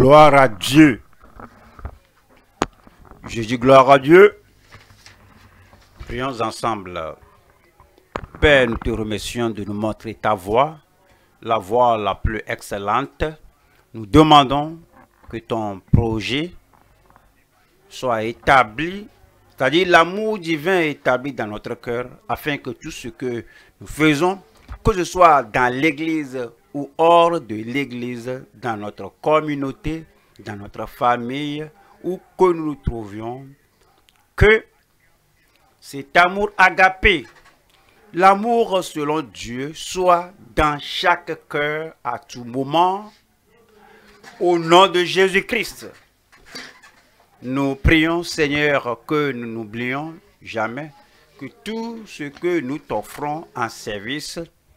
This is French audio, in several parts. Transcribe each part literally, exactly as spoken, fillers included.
Gloire à Dieu. Je dis gloire à Dieu. Prions ensemble. Père, nous te remercions de nous montrer ta voie, la voie la plus excellente. Nous demandons que ton projet soit établi, c'est-à-dire l'amour divin est établi dans notre cœur, afin que tout ce que nous faisons, que ce soit dans l'église ou hors de l'église, dans notre communauté, dans notre famille, où que nous nous trouvions, que cet amour agapé, l'amour selon Dieu, soit dans chaque cœur à tout moment, au nom de Jésus-Christ. Nous prions, Seigneur, que nous n'oublions jamais que tout ce que nous t'offrons en service,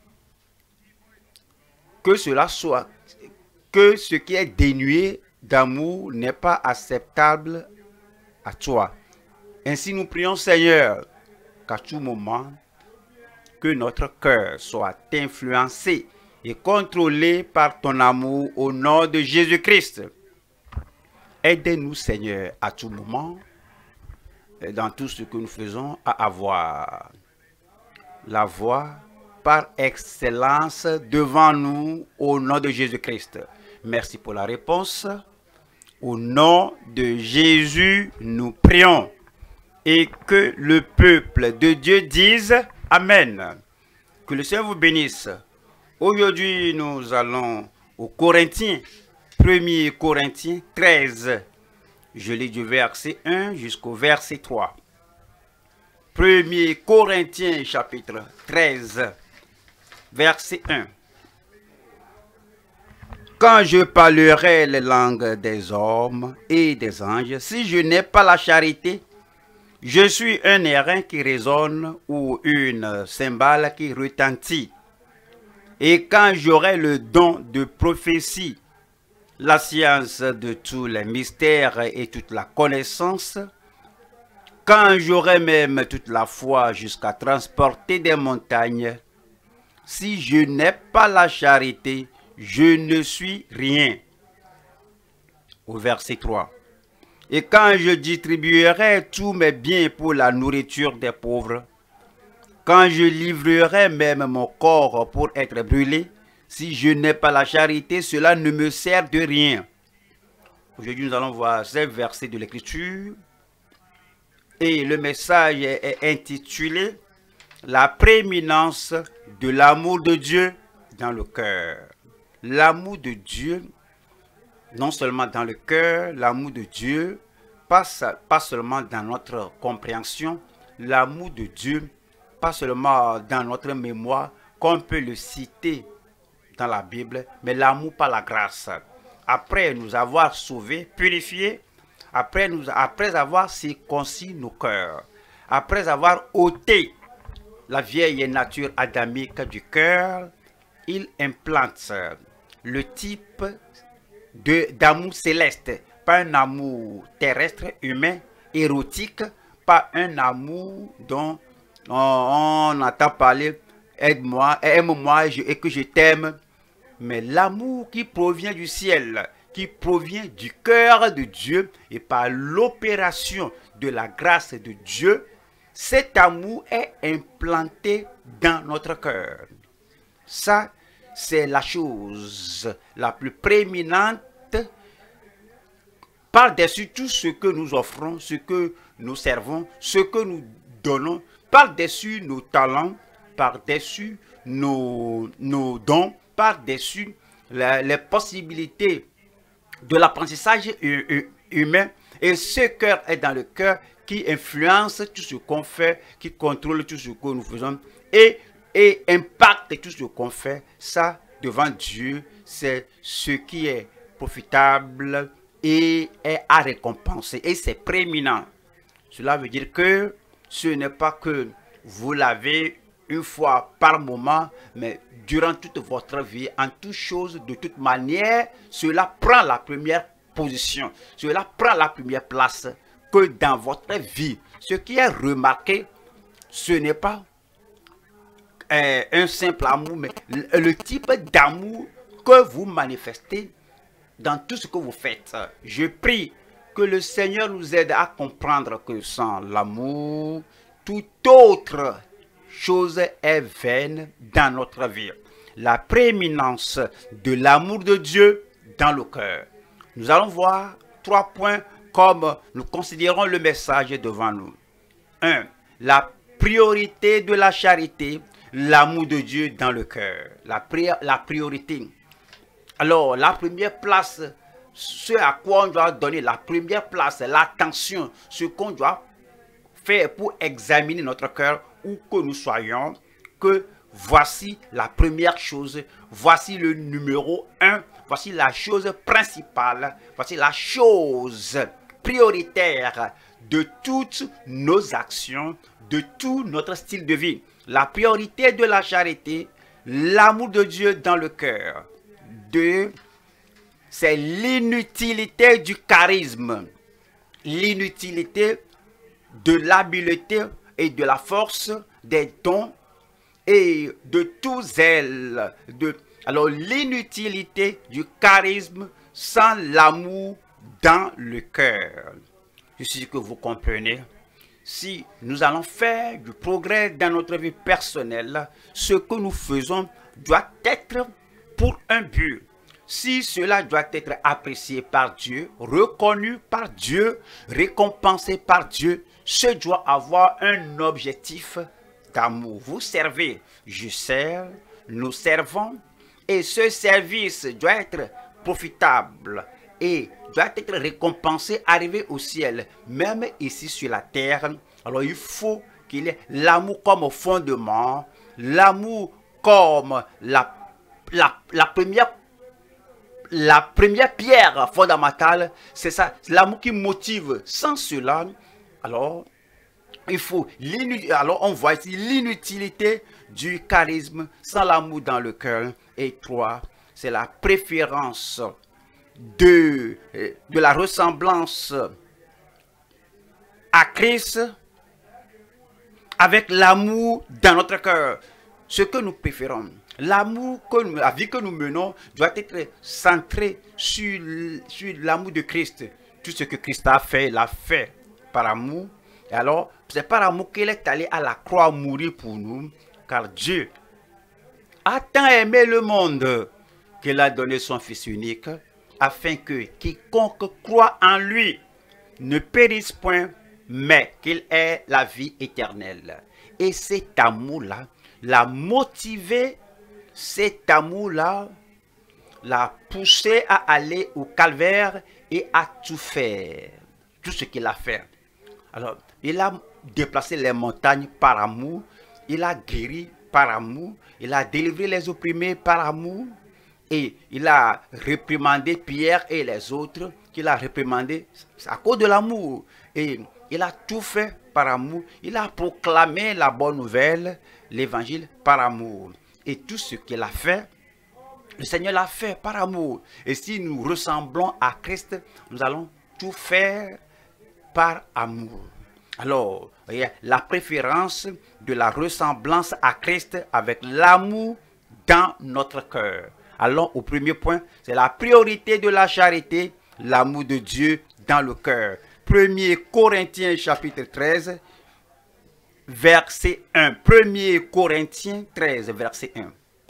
que cela soit, que ce qui est dénué d'amour n'est pas acceptable à toi. Ainsi nous prions, Seigneur, qu'à tout moment, que notre cœur soit influencé et contrôlé par ton amour au nom de Jésus-Christ. Aide-nous, Seigneur, à tout moment, dans tout ce que nous faisons, à avoir la voie par excellence devant nous au nom de Jésus-Christ. Merci pour la réponse. Au nom de Jésus, nous prions. Et que le peuple de Dieu dise Amen. Que le Seigneur vous bénisse. Aujourd'hui, nous allons aux Corinthiens. premier Corinthiens treize. Je lis du verset un jusqu'au verset trois. premier Corinthiens chapitre treize, verset un. Quand je parlerai les langues des hommes et des anges, si je n'ai pas la charité, je suis un airain qui résonne ou une cymbale qui retentit. Et quand j'aurai le don de prophétie, la science de tous les mystères et toute la connaissance, quand j'aurai même toute la foi jusqu'à transporter des montagnes, si je n'ai pas la charité, je ne suis rien. Au verset trois. Et quand je distribuerai tous mes biens pour la nourriture des pauvres, quand je livrerai même mon corps pour être brûlé, si je n'ai pas la charité, cela ne me sert de rien. Aujourd'hui, nous allons voir ces versets de l'Écriture. Et le message est intitulé « La prééminence de l'amour de Dieu dans le cœur ». L'amour de Dieu, non seulement dans le cœur, l'amour de Dieu, pas, pas seulement dans notre compréhension, l'amour de Dieu, pas seulement dans notre mémoire, qu'on peut le citer dans la Bible, mais l'amour par la grâce. Après nous avoir sauvés, purifiés, après, nous, après avoir circoncis nos cœurs, après avoir ôté la vieille nature adamique du cœur, il implante le type d'amour céleste, pas un amour terrestre, humain, érotique, pas un amour dont on, on entend parler, aide-moi, aime-moi et que je t'aime, mais l'amour qui provient du ciel, qui provient du cœur de Dieu et par l'opération de la grâce de Dieu, cet amour est implanté dans notre cœur. Ça, c'est la chose la plus prééminente par-dessus tout ce que nous offrons, ce que nous servons, ce que nous donnons, par-dessus nos talents, par-dessus nos, nos dons, par-dessus les, les possibilités de l'apprentissage humain. Et ce cœur est dans le cœur qui influence tout ce qu'on fait, qui contrôle tout ce que nous faisons et, et impacte tout ce qu'on fait. Ça, devant Dieu, c'est ce qui est profitable et est à récompenser. Et c'est prééminent. Cela veut dire que ce n'est pas que vous l'avez une fois par moment, mais durant toute votre vie, en toute chose, de toute manière, cela prend la première position. Cela prend la première place que dans votre vie. Ce qui est remarqué, ce n'est pas euh, un simple amour, mais le, le type d'amour que vous manifestez dans tout ce que vous faites. Je prie que le Seigneur nous aide à comprendre que sans l'amour, toute autre chose est vaine dans notre vie. La prééminence de l'amour de Dieu dans le cœur. Nous allons voir trois points comme nous considérons le message devant nous. un. La priorité de la charité, l'amour de Dieu dans le cœur. La, pri la priorité. Alors, la première place, ce à quoi on doit donner la première place, l'attention, ce qu'on doit faire pour examiner notre cœur, où que nous soyons, que voici la première chose, voici le numéro un, voici la chose principale, voici la chose prioritaire de toutes nos actions, de tout notre style de vie. La priorité de la charité, l'amour de Dieu dans le cœur. Deux, c'est l'inutilité du charisme, l'inutilité de l'habileté et de la force des dons et de tout zèle. De, alors l'inutilité du charisme sans l'amour dans le cœur. Je suis sûr que vous comprenez. Si nous allons faire du progrès dans notre vie personnelle, ce que nous faisons doit être pour un but. Si cela doit être apprécié par Dieu, reconnu par Dieu, récompensé par Dieu, ce doit avoir un objectif d'amour. Vous servez, je sers, nous servons, et ce service doit être profitable et doit être récompensé, arrivé au ciel, même ici sur la terre. Alors il faut qu'il y ait l'amour comme fondement, l'amour comme la, la, la première La première pierre fondamentale, c'est ça, l'amour qui motive. Sans cela, alors, il faut, alors on voit ici l'inutilité du charisme sans l'amour dans le cœur. Et trois, c'est la préférence de, de la ressemblance à Christ avec l'amour dans notre cœur. Ce que nous préférons. L'amour, que nous, la vie que nous menons doit être centrée sur, sur l'amour de Christ. Tout ce que Christ a fait, il a fait par amour. Et alors, c'est par amour qu'il est allé à la croix mourir pour nous. Car Dieu a tant aimé le monde qu'il a donné son Fils unique, afin que quiconque croit en lui ne périsse point, mais qu'il ait la vie éternelle. Et cet amour-là l'a motivé. Cet amour-là l'a poussé à aller au calvaire et à tout faire. Tout ce qu'il a fait. Alors, il a déplacé les montagnes par amour. Il a guéri par amour. Il a délivré les opprimés par amour. Et il a réprimandé Pierre et les autres qu'il a réprimandé à cause de l'amour. Et il a tout fait par amour. Il a proclamé la bonne nouvelle, l'évangile par amour. Et tout ce qu'il a fait, le Seigneur l'a fait par amour. Et si nous ressemblons à Christ, nous allons tout faire par amour. Alors, voyez, la préférence de la ressemblance à Christ avec l'amour dans notre cœur. Allons au premier point, c'est la priorité de la charité, l'amour de Dieu dans le cœur. premier Corinthiens chapitre treize, verset un. premier Corinthiens treize, verset un.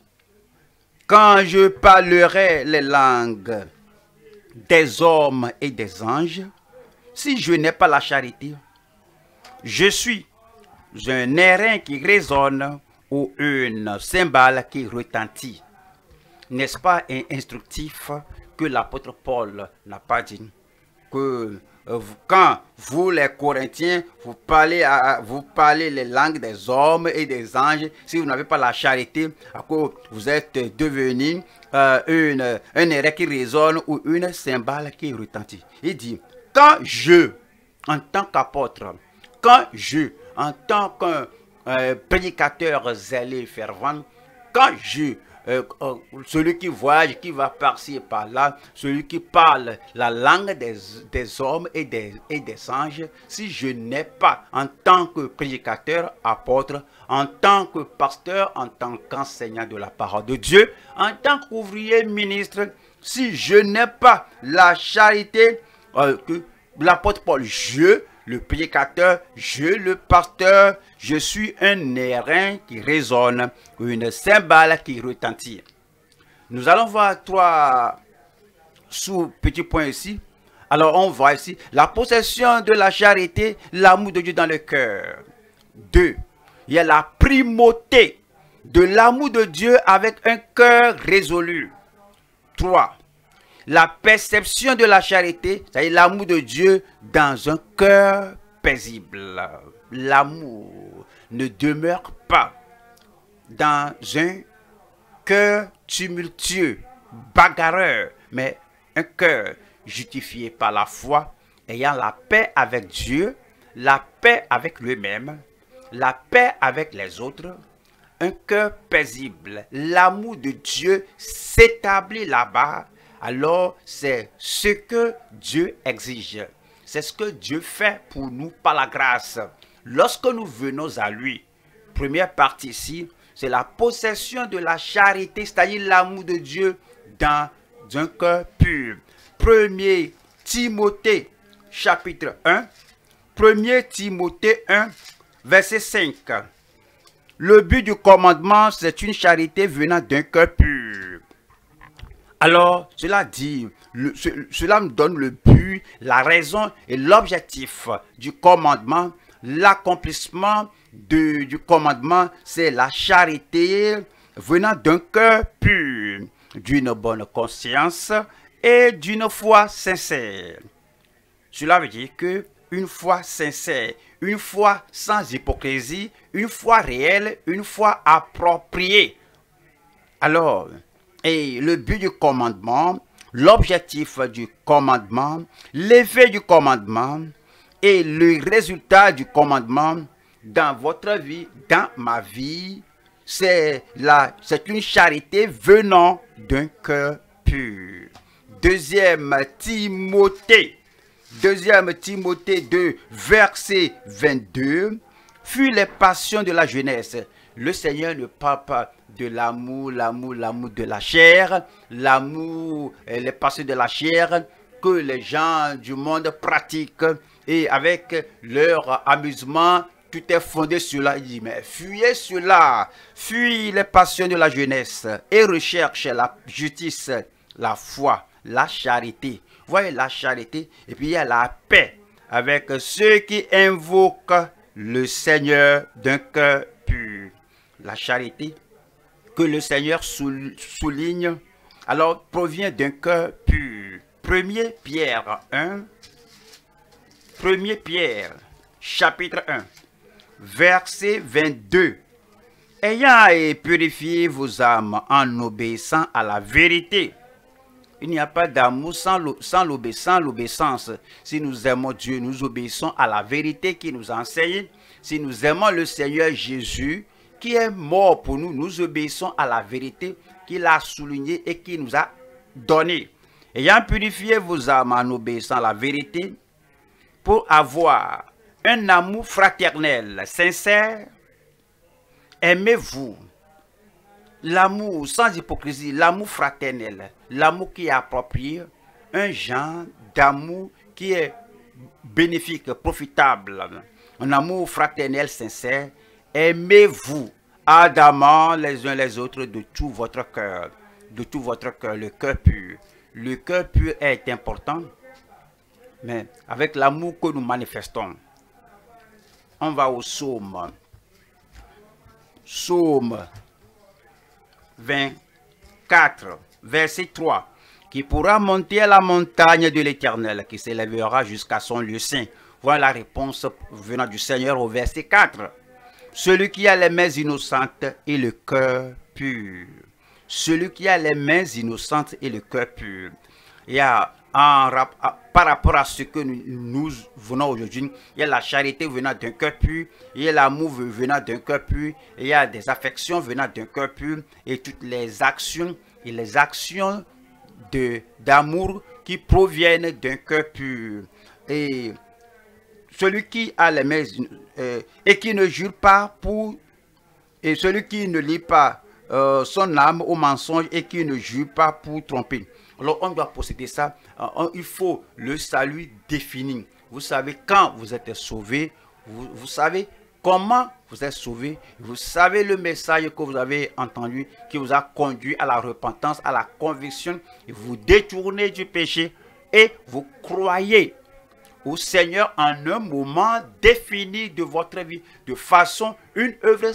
Quand je parlerai les langues des hommes et des anges, si je n'ai pas la charité, je suis un airain qui résonne ou une cymbale qui retentit. N'est-ce pas instructif que l'apôtre Paul n'a pas dit que euh, quand vous les Corinthiens, vous parlez, à, vous parlez les langues des hommes et des anges, si vous n'avez pas la charité, à cause vous êtes devenu euh, une, un airain qui résonne ou une cymbale qui retentit. Il dit, quand je, en tant qu'apôtre, quand je, en tant qu'un euh, prédicateur zélé fervent, quand je, Euh, euh, celui qui voyage, qui va par-ci et par-là, celui qui parle la langue des, des hommes et des, et des anges, si je n'ai pas, en tant que prédicateur, apôtre, en tant que pasteur, en tant qu'enseignant de la parole de Dieu, en tant qu'ouvrier ministre, Si je n'ai pas la charité, euh, que l'apôtre Paul, je, le prédicateur, je, le pasteur, je suis un airain qui résonne, une cymbale qui retentit. Nous allons voir trois sous-petits points ici. Alors on voit ici la possession de la charité, l'amour de Dieu dans le cœur. Deux, il y a la primauté de l'amour de Dieu avec un cœur résolu. Trois, la perception de la charité, c'est-à-dire l'amour de Dieu dans un cœur paisible. L'amour ne demeure pas dans un cœur tumultueux, bagarreur, mais un cœur justifié par la foi, ayant la paix avec Dieu, la paix avec lui-même, la paix avec les autres, un cœur paisible. L'amour de Dieu s'établit là-bas. Alors, c'est ce que Dieu exige. C'est ce que Dieu fait pour nous par la grâce. Lorsque nous venons à lui, première partie ici, c'est la possession de la charité, c'est-à-dire l'amour de Dieu dans un cœur pur. premier Timothée, chapitre un. premier Timothée un, verset cinq. Le but du commandement, c'est une charité venant d'un cœur pur. Alors, cela dit, le, ce, cela me donne le but, la raison et l'objectif du commandement. L'accomplissement du commandement, c'est la charité venant d'un cœur pur, d'une bonne conscience et d'une foi sincère. Cela veut dire que une foi sincère, une foi sans hypocrisie, une foi réelle, une foi appropriée. Alors, et le but du commandement, l'objectif du commandement, l'effet du commandement et le résultat du commandement dans votre vie, dans ma vie, c'est une charité venant d'un cœur pur. Deuxième Timothée, Deuxième Timothée deux, verset vingt-deux, fuis les passions de la jeunesse. Le Seigneur ne parle pas de l'amour, l'amour, l'amour de la chair, l'amour, les passions de la chair que les gens du monde pratiquent et avec leur amusement, tout est fondé sur cela. Il dit, mais fuyez cela, fuyez les passions de la jeunesse et recherche la justice, la foi, la charité. Vous voyez la charité et puis il y a la paix avec ceux qui invoquent le Seigneur d'un cœur pur. La charité que le Seigneur souligne, alors provient d'un cœur pur. premier Pierre un, premier Pierre, chapitre un, verset vingt-deux. Ayant purifié vos âmes en obéissant à la vérité. Il n'y a pas d'amour sans l'obéissance. Si nous aimons Dieu, nous obéissons à la vérité qui nous enseigne. Si nous aimons le Seigneur Jésus, qui est mort pour nous, nous obéissons à la vérité qu'il a soulignée et qu'il nous a donnée. Ayant purifié vos âmes en obéissant à la vérité, pour avoir un amour fraternel, sincère, aimez-vous. L'amour sans hypocrisie, l'amour fraternel, l'amour qui est approprié, un genre d'amour qui est bénéfique, profitable, un amour fraternel, sincère. Aimez-vous ardemment les uns les autres de tout votre cœur, de tout votre cœur, le cœur pur. Le cœur pur est important, mais avec l'amour que nous manifestons, on va au psaume. Psaume vingt-quatre, verset trois. Qui pourra monter à la montagne de l'Éternel, qui s'élèvera jusqu'à son lieu saint. Voilà la réponse venant du Seigneur au verset quatre. Celui qui a les mains innocentes et le cœur pur. Celui qui a les mains innocentes et le cœur pur. Il y a, en, par rapport à ce que nous, nous venons aujourd'hui, il y a la charité venant d'un cœur pur, il y a l'amour venant d'un cœur pur, il y a des affections venant d'un cœur pur, et toutes les actions et les actions d'amour qui proviennent d'un cœur pur. Et celui qui a les mains euh, et qui ne jure pas pour, et celui qui ne lie pas euh, son âme au mensonge et qui ne jure pas pour tromper. Alors on doit posséder ça. Il faut le salut défini. Vous savez quand vous êtes sauvé, vous, vous savez comment vous êtes sauvé, vous savez le message que vous avez entendu qui vous a conduit à la repentance, à la conviction, et vous détournez du péché et vous croyez au Seigneur en un moment défini de votre vie, de façon, une œuvre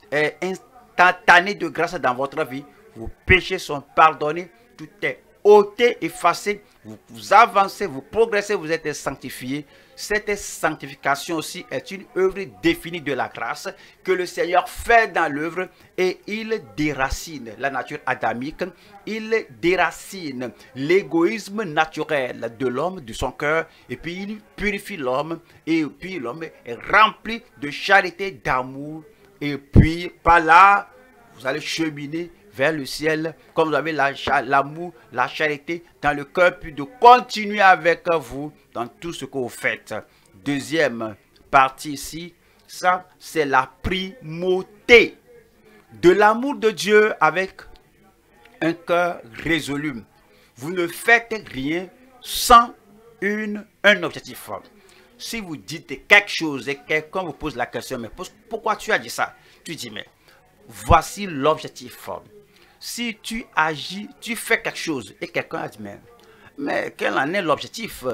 instantanée de grâce dans votre vie. Vos péchés sont pardonnés, tout est ôté, effacé, vous, vous avancez, vous progressez, vous êtes sanctifiés. Cette sanctification aussi est une œuvre définie de la grâce que le Seigneur fait dans l'œuvre et il déracine la nature adamique, il déracine l'égoïsme naturel de l'homme, de son cœur, et puis il purifie l'homme, et puis l'homme est rempli de charité, d'amour, et puis par là, vous allez cheminer vers le ciel, comme vous avez l'amour, la, la charité dans le cœur, puis de continuer avec vous dans tout ce que vous faites. Deuxième partie ici, ça c'est la primauté de l'amour de Dieu avec un cœur résolu. Vous ne faites rien sans une, un objectif. Si vous dites quelque chose et quelqu'un vous pose la question, mais pourquoi tu as dit ça? Tu dis, mais voici l'objectif. Si tu agis, tu fais quelque chose et quelqu'un a dit, mais, mais quel en est l'objectif?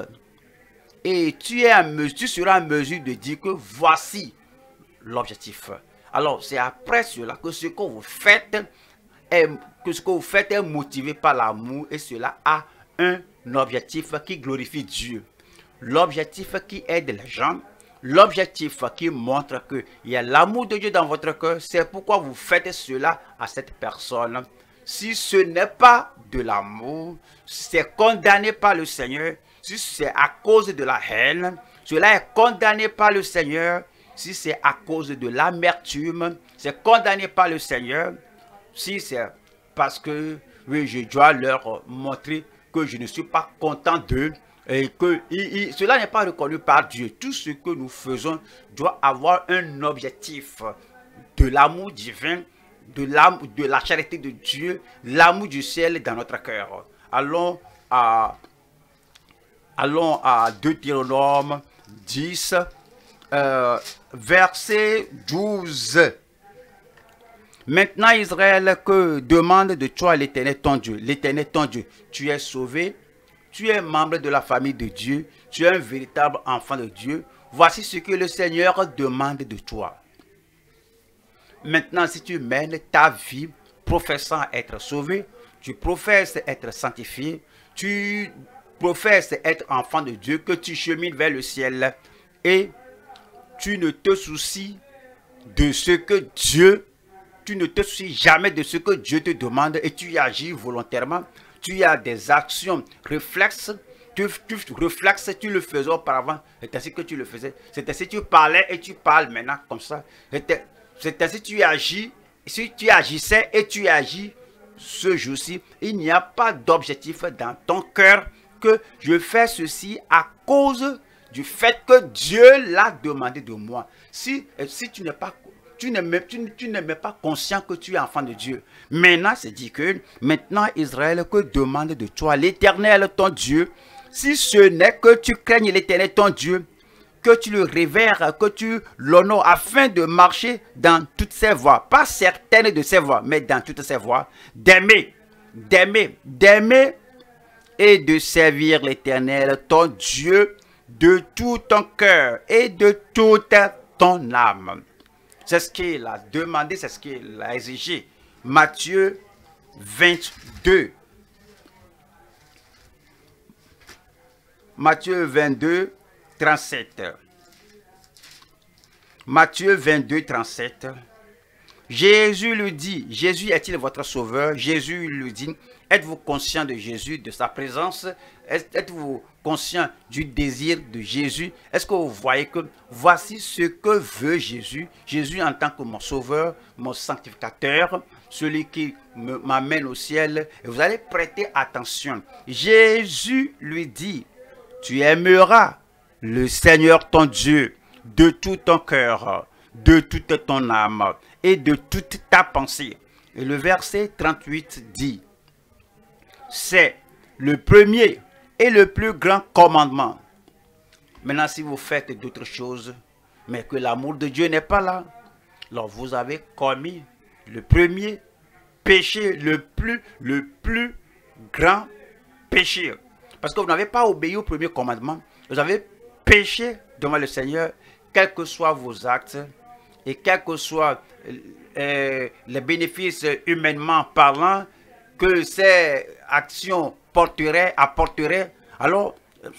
Et tu, es à mesure, tu seras en mesure de dire que voici l'objectif. Alors, c'est après cela que ce que vous faites est, que ce que vous faites est motivé par l'amour et cela a un objectif qui glorifie Dieu. L'objectif qui aide les gens, l'objectif qui montre qu'il y a l'amour de Dieu dans votre cœur, c'est pourquoi vous faites cela à cette personne. Si ce n'est pas de l'amour, c'est condamné par le Seigneur. Si c'est à cause de la haine, cela est condamné par le Seigneur. Si c'est à cause de l'amertume, c'est condamné par le Seigneur. Si c'est parce que oui, je dois leur montrer que je ne suis pas content d'eux, et que il, il, cela n'est pas reconnu par Dieu. Tout ce que nous faisons doit avoir un objectif de l'amour divin, de, de la charité de Dieu, l'amour du ciel dans notre cœur. Allons à, allons à Deutéronome dix, euh, verset douze. Maintenant Israël, que demande de toi l'Éternel ton Dieu? L'Éternel ton Dieu, tu es sauvé. Tu es membre de la famille de Dieu, tu es un véritable enfant de Dieu. Voici ce que le Seigneur demande de toi. Maintenant, si tu mènes ta vie professant être sauvé, tu professes être sanctifié, tu professes être enfant de Dieu, que tu chemines vers le ciel et tu ne te soucies de ce que Dieu, tu ne te soucies jamais de ce que Dieu te demande et tu y agis volontairement. Tu as des actions réflexes, tu, tu réflexes, tu le faisais auparavant, c'est ainsi que tu le faisais, c'est ainsi que tu parlais et tu parles maintenant comme ça, c'est ainsi que tu agis, si tu agissais et tu agis ce jour-ci, il n'y a pas d'objectif dans ton cœur que je fais ceci à cause du fait que Dieu l'a demandé de moi. Si, si tu n'es pas Tu n'es même, tu, tu même pas conscient que tu es enfant de Dieu. Maintenant, c'est dit que, maintenant Israël, que demande de toi l'Éternel ton Dieu, si ce n'est que tu craignes l'Éternel ton Dieu, que tu le révères, que tu l'honores, afin de marcher dans toutes ses voies, pas certaines de ses voies, mais dans toutes ses voies, d'aimer, d'aimer, d'aimer et de servir l'Éternel ton Dieu de tout ton cœur et de toute ton âme. C'est ce qu'il a demandé, c'est ce qu'il a exigé. Matthieu vingt-deux. Matthieu vingt-deux, trente-sept. Matthieu vingt-deux, trente-sept. Jésus lui dit, Jésus est-il votre sauveur? Jésus lui dit, êtes-vous conscient de Jésus, de sa présence? Êtes-vous conscient du désir de Jésus? Est-ce que vous voyez que voici ce que veut Jésus? Jésus en tant que mon sauveur, mon sanctificateur, celui qui m'amène au ciel. Et vous allez prêter attention. Jésus lui dit, tu aimeras le Seigneur ton Dieu de tout ton cœur, de toute ton âme et de toute ta pensée. Et le verset trente-huit dit, c'est le premier et le plus grand commandement. Maintenant, si vous faites d'autres choses, mais que l'amour de Dieu n'est pas là, alors vous avez commis le premier péché, le plus, le plus grand péché. Parce que vous n'avez pas obéi au premier commandement. Vous avez péché devant le Seigneur, quels que soient vos actes et quels que soient euh, les bénéfices humainement parlant que ces actions porteraient, apporteraient. Alors,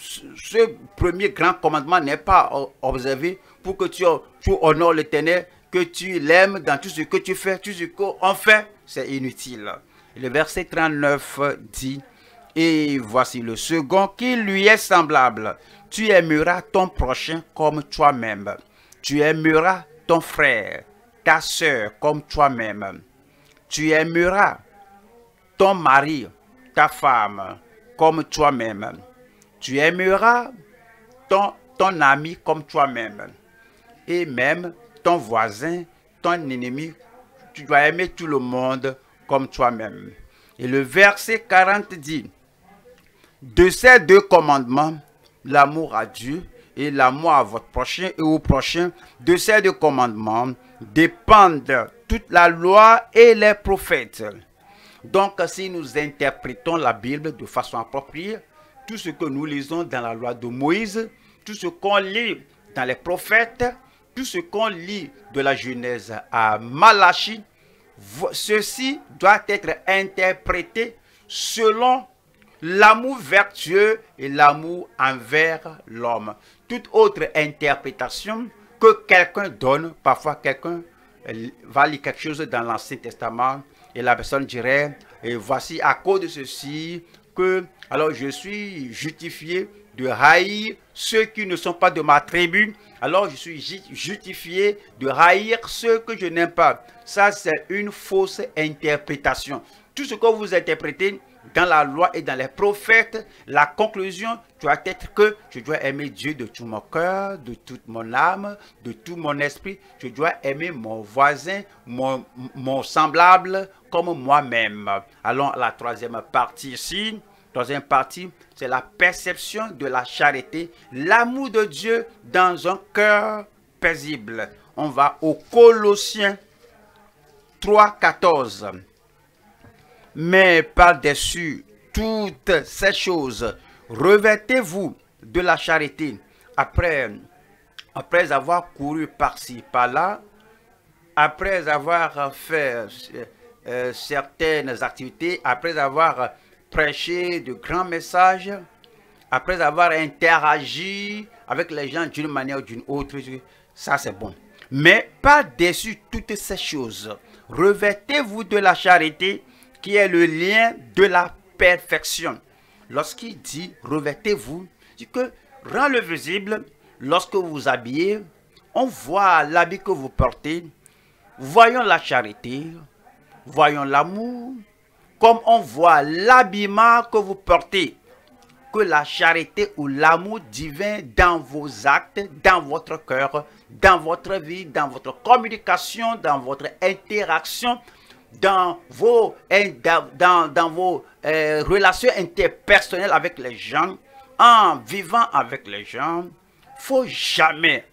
ce premier grand commandement n'est pas observé pour que tu, tu honores l'Éternel, que tu l'aimes dans tout ce que tu fais, tout ce qu'on fait, c'est inutile. Le verset trente-neuf dit, et voici le second qui lui est semblable. Tu aimeras ton prochain comme toi-même. Tu aimeras ton frère, ta soeur comme toi-même. Tu aimeras ton mari, ta femme comme toi-même. Tu aimeras ton, ton ami comme toi-même. Et même ton voisin, ton ennemi. Tu dois aimer tout le monde comme toi-même. Et le verset quarante dit, de ces deux commandements, l'amour à Dieu et l'amour à votre prochain et au prochain, de ces deux commandements dépendent toute la loi et les prophètes. Donc, si nous interprétons la Bible de façon appropriée, tout ce que nous lisons dans la loi de Moïse, tout ce qu'on lit dans les prophètes, tout ce qu'on lit de la Genèse à Malachie, ceci doit être interprété selon l'amour vertueux et l'amour envers l'homme. Toute autre interprétation que quelqu'un donne, parfois quelqu'un va lire quelque chose dans l'Ancien Testament et la personne dirait, et voici à cause de ceci que alors je suis justifié de haïr ceux qui ne sont pas de ma tribu, alors je suis justifié de haïr ceux que je n'aime pas. Ça, c'est une fausse interprétation. Tout ce que vous interprétez dans la loi et dans les prophètes, la conclusion doit être que je dois aimer Dieu de tout mon cœur, de toute mon âme, de tout mon esprit. Je dois aimer mon voisin, mon, mon semblable comme moi-même. Allons à la troisième partie ici. Troisième partie, c'est la perception de la charité, l'amour de Dieu dans un cœur paisible. On va au Colossiens trois, quatorze. Mais par-dessus toutes ces choses, revêtez-vous de la charité. Après, après avoir couru par-ci, par-là, après avoir fait euh, certaines activités, après avoir prêché de grands messages, après avoir interagi avec les gens d'une manière ou d'une autre, ça c'est bon. Mais par-dessus toutes ces choses, revêtez-vous de la charité, qui est le lien de la perfection. Lorsqu'il dit revêtez-vous, dit que rend-le visible. Lorsque vous vous habillez, on voit l'habit que vous portez. Voyons la charité, voyons l'amour, comme on voit l'habillement que vous portez. Que la charité ou l'amour divin dans vos actes, dans votre cœur, dans votre vie, dans votre communication, dans votre interaction, dans vos, dans, dans, dans vos euh, relations interpersonnelles avec les gens, en vivant avec les gens, il ne faut jamais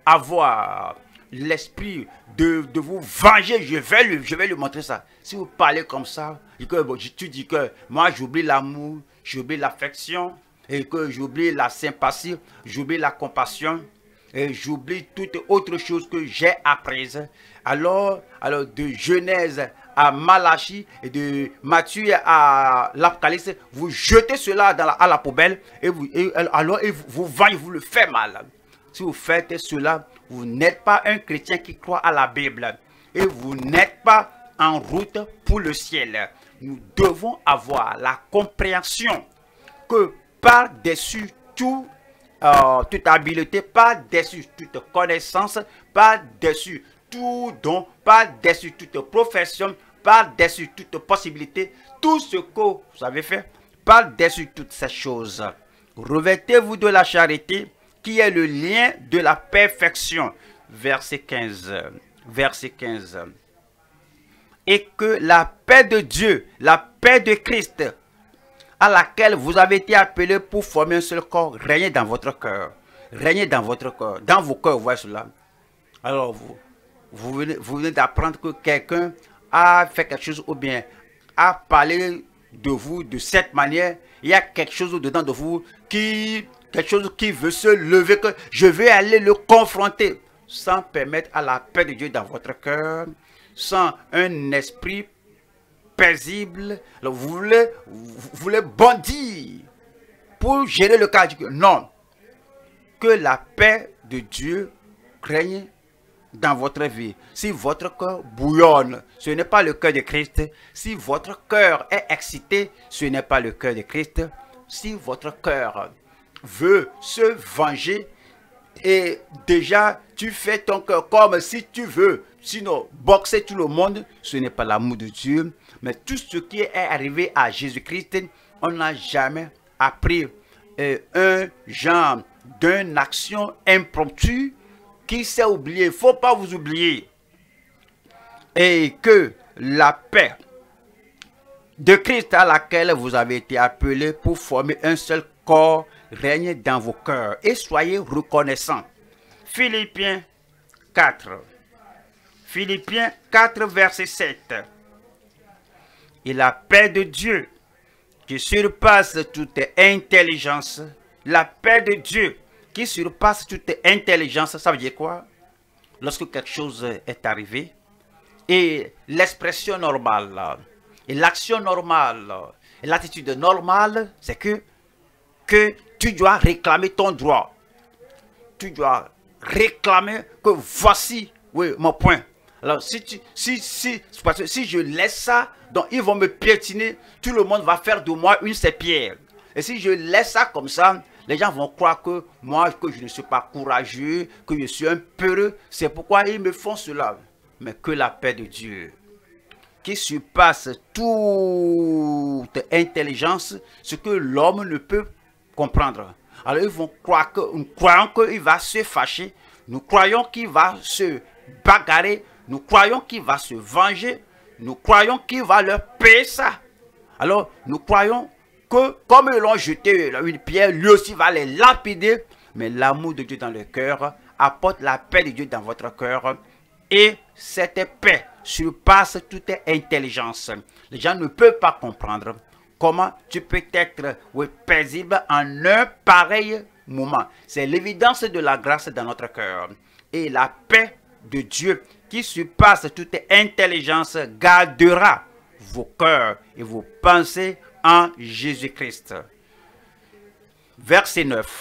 avoir l'esprit de, de vous venger. Je vais, lui, je vais lui montrer ça. Si vous parlez comme ça, et que bon, tu dis que moi j'oublie l'amour, j'oublie l'affection, et que j'oublie la sympathie, j'oublie la compassion, et j'oublie toute autre chose que j'ai apprise. Alors, alors de Genèse à Malachie et de Matthieu à l'Apocalypse, vous jetez cela dans la, à la poubelle et, vous, et alors et vous, vous vengez, vous le faites mal. Si vous faites cela, vous n'êtes pas un chrétien qui croit à la Bible et vous n'êtes pas en route pour le ciel. Nous devons avoir la compréhension que par-dessus tout, euh, toute habileté, par-dessus toute connaissance, par-dessus tout don, par-dessus toute profession, par-dessus toute possibilité, tout ce que vous avez fait, par-dessus toutes ces choses. Revêtez-vous de la charité qui est le lien de la perfection. Verset quinze. Verset quinze. Et que la paix de Dieu, la paix de Christ, à laquelle vous avez été appelés pour former un seul corps, régnez dans votre cœur. Régnez dans votre cœur, dans vos cœurs, vous voyez cela. Alors, vous, vous venez, vous venez d'apprendre que quelqu'un a fait quelque chose ou bien a parlé de vous de cette manière. Il y a quelque chose dedans de vous qui, quelque chose qui veut se lever, que je vais aller le confronter, sans permettre à la paix de Dieu dans votre cœur, sans un esprit paisible. Alors, vous voulez, vous voulez bondir pour gérer le cas du cœur. Non. Que la paix de Dieu règne dans votre vie. Si votre cœur bouillonne, ce n'est pas le cœur de Christ. Si votre cœur est excité, ce n'est pas le cœur de Christ. Si votre cœur veut se venger, et déjà tu fais ton cœur comme si tu veux, sinon boxer tout le monde, ce n'est pas l'amour de Dieu. Mais tout ce qui est arrivé à Jésus-Christ, on n'a jamais appris euh, un genre d'une action impromptue qui s'est oubliée. Il ne faut pas vous oublier. Et que la paix de Christ à laquelle vous avez été appelés pour former un seul corps règne dans vos cœurs. Et soyez reconnaissants. Philippiens quatre. Philippiens quatre, verset sept. Et la paix de Dieu qui surpasse toute intelligence, la paix de Dieu qui surpasse toute intelligence, ça veut dire quoi? Lorsque quelque chose est arrivé, et l'expression normale, et l'action normale, et l'attitude normale, c'est que, que tu dois réclamer ton droit. Tu dois réclamer que voici, oui, mon point. Alors, si, tu, si, si, parce que si je laisse ça, donc ils vont me piétiner, tout le monde va faire de moi une serpillère. Et si je laisse ça comme ça, les gens vont croire que moi, que je ne suis pas courageux, que je suis un peureux. C'est pourquoi ils me font cela. Mais que la paix de Dieu, qui surpasse toute intelligence, ce que l'homme ne peut comprendre. Alors ils vont croire que, nous croyons qu'il va se fâcher, nous croyons qu'il va se bagarrer, nous croyons qu'il va se venger, nous croyons qu'il va leur payer ça. Alors nous croyons que comme ils l'ont jeté une pierre, lui aussi va les lapider. Mais l'amour de Dieu dans le cœur apporte la paix de Dieu dans votre cœur. Et cette paix surpasse toute intelligence. Les gens ne peuvent pas comprendre comment tu peux être oui, paisible en un pareil moment. C'est l'évidence de la grâce dans notre cœur. Et la paix de Dieu qui surpasse toute intelligence gardera vos cœurs et vos pensées en Jésus-Christ. Verset neuf.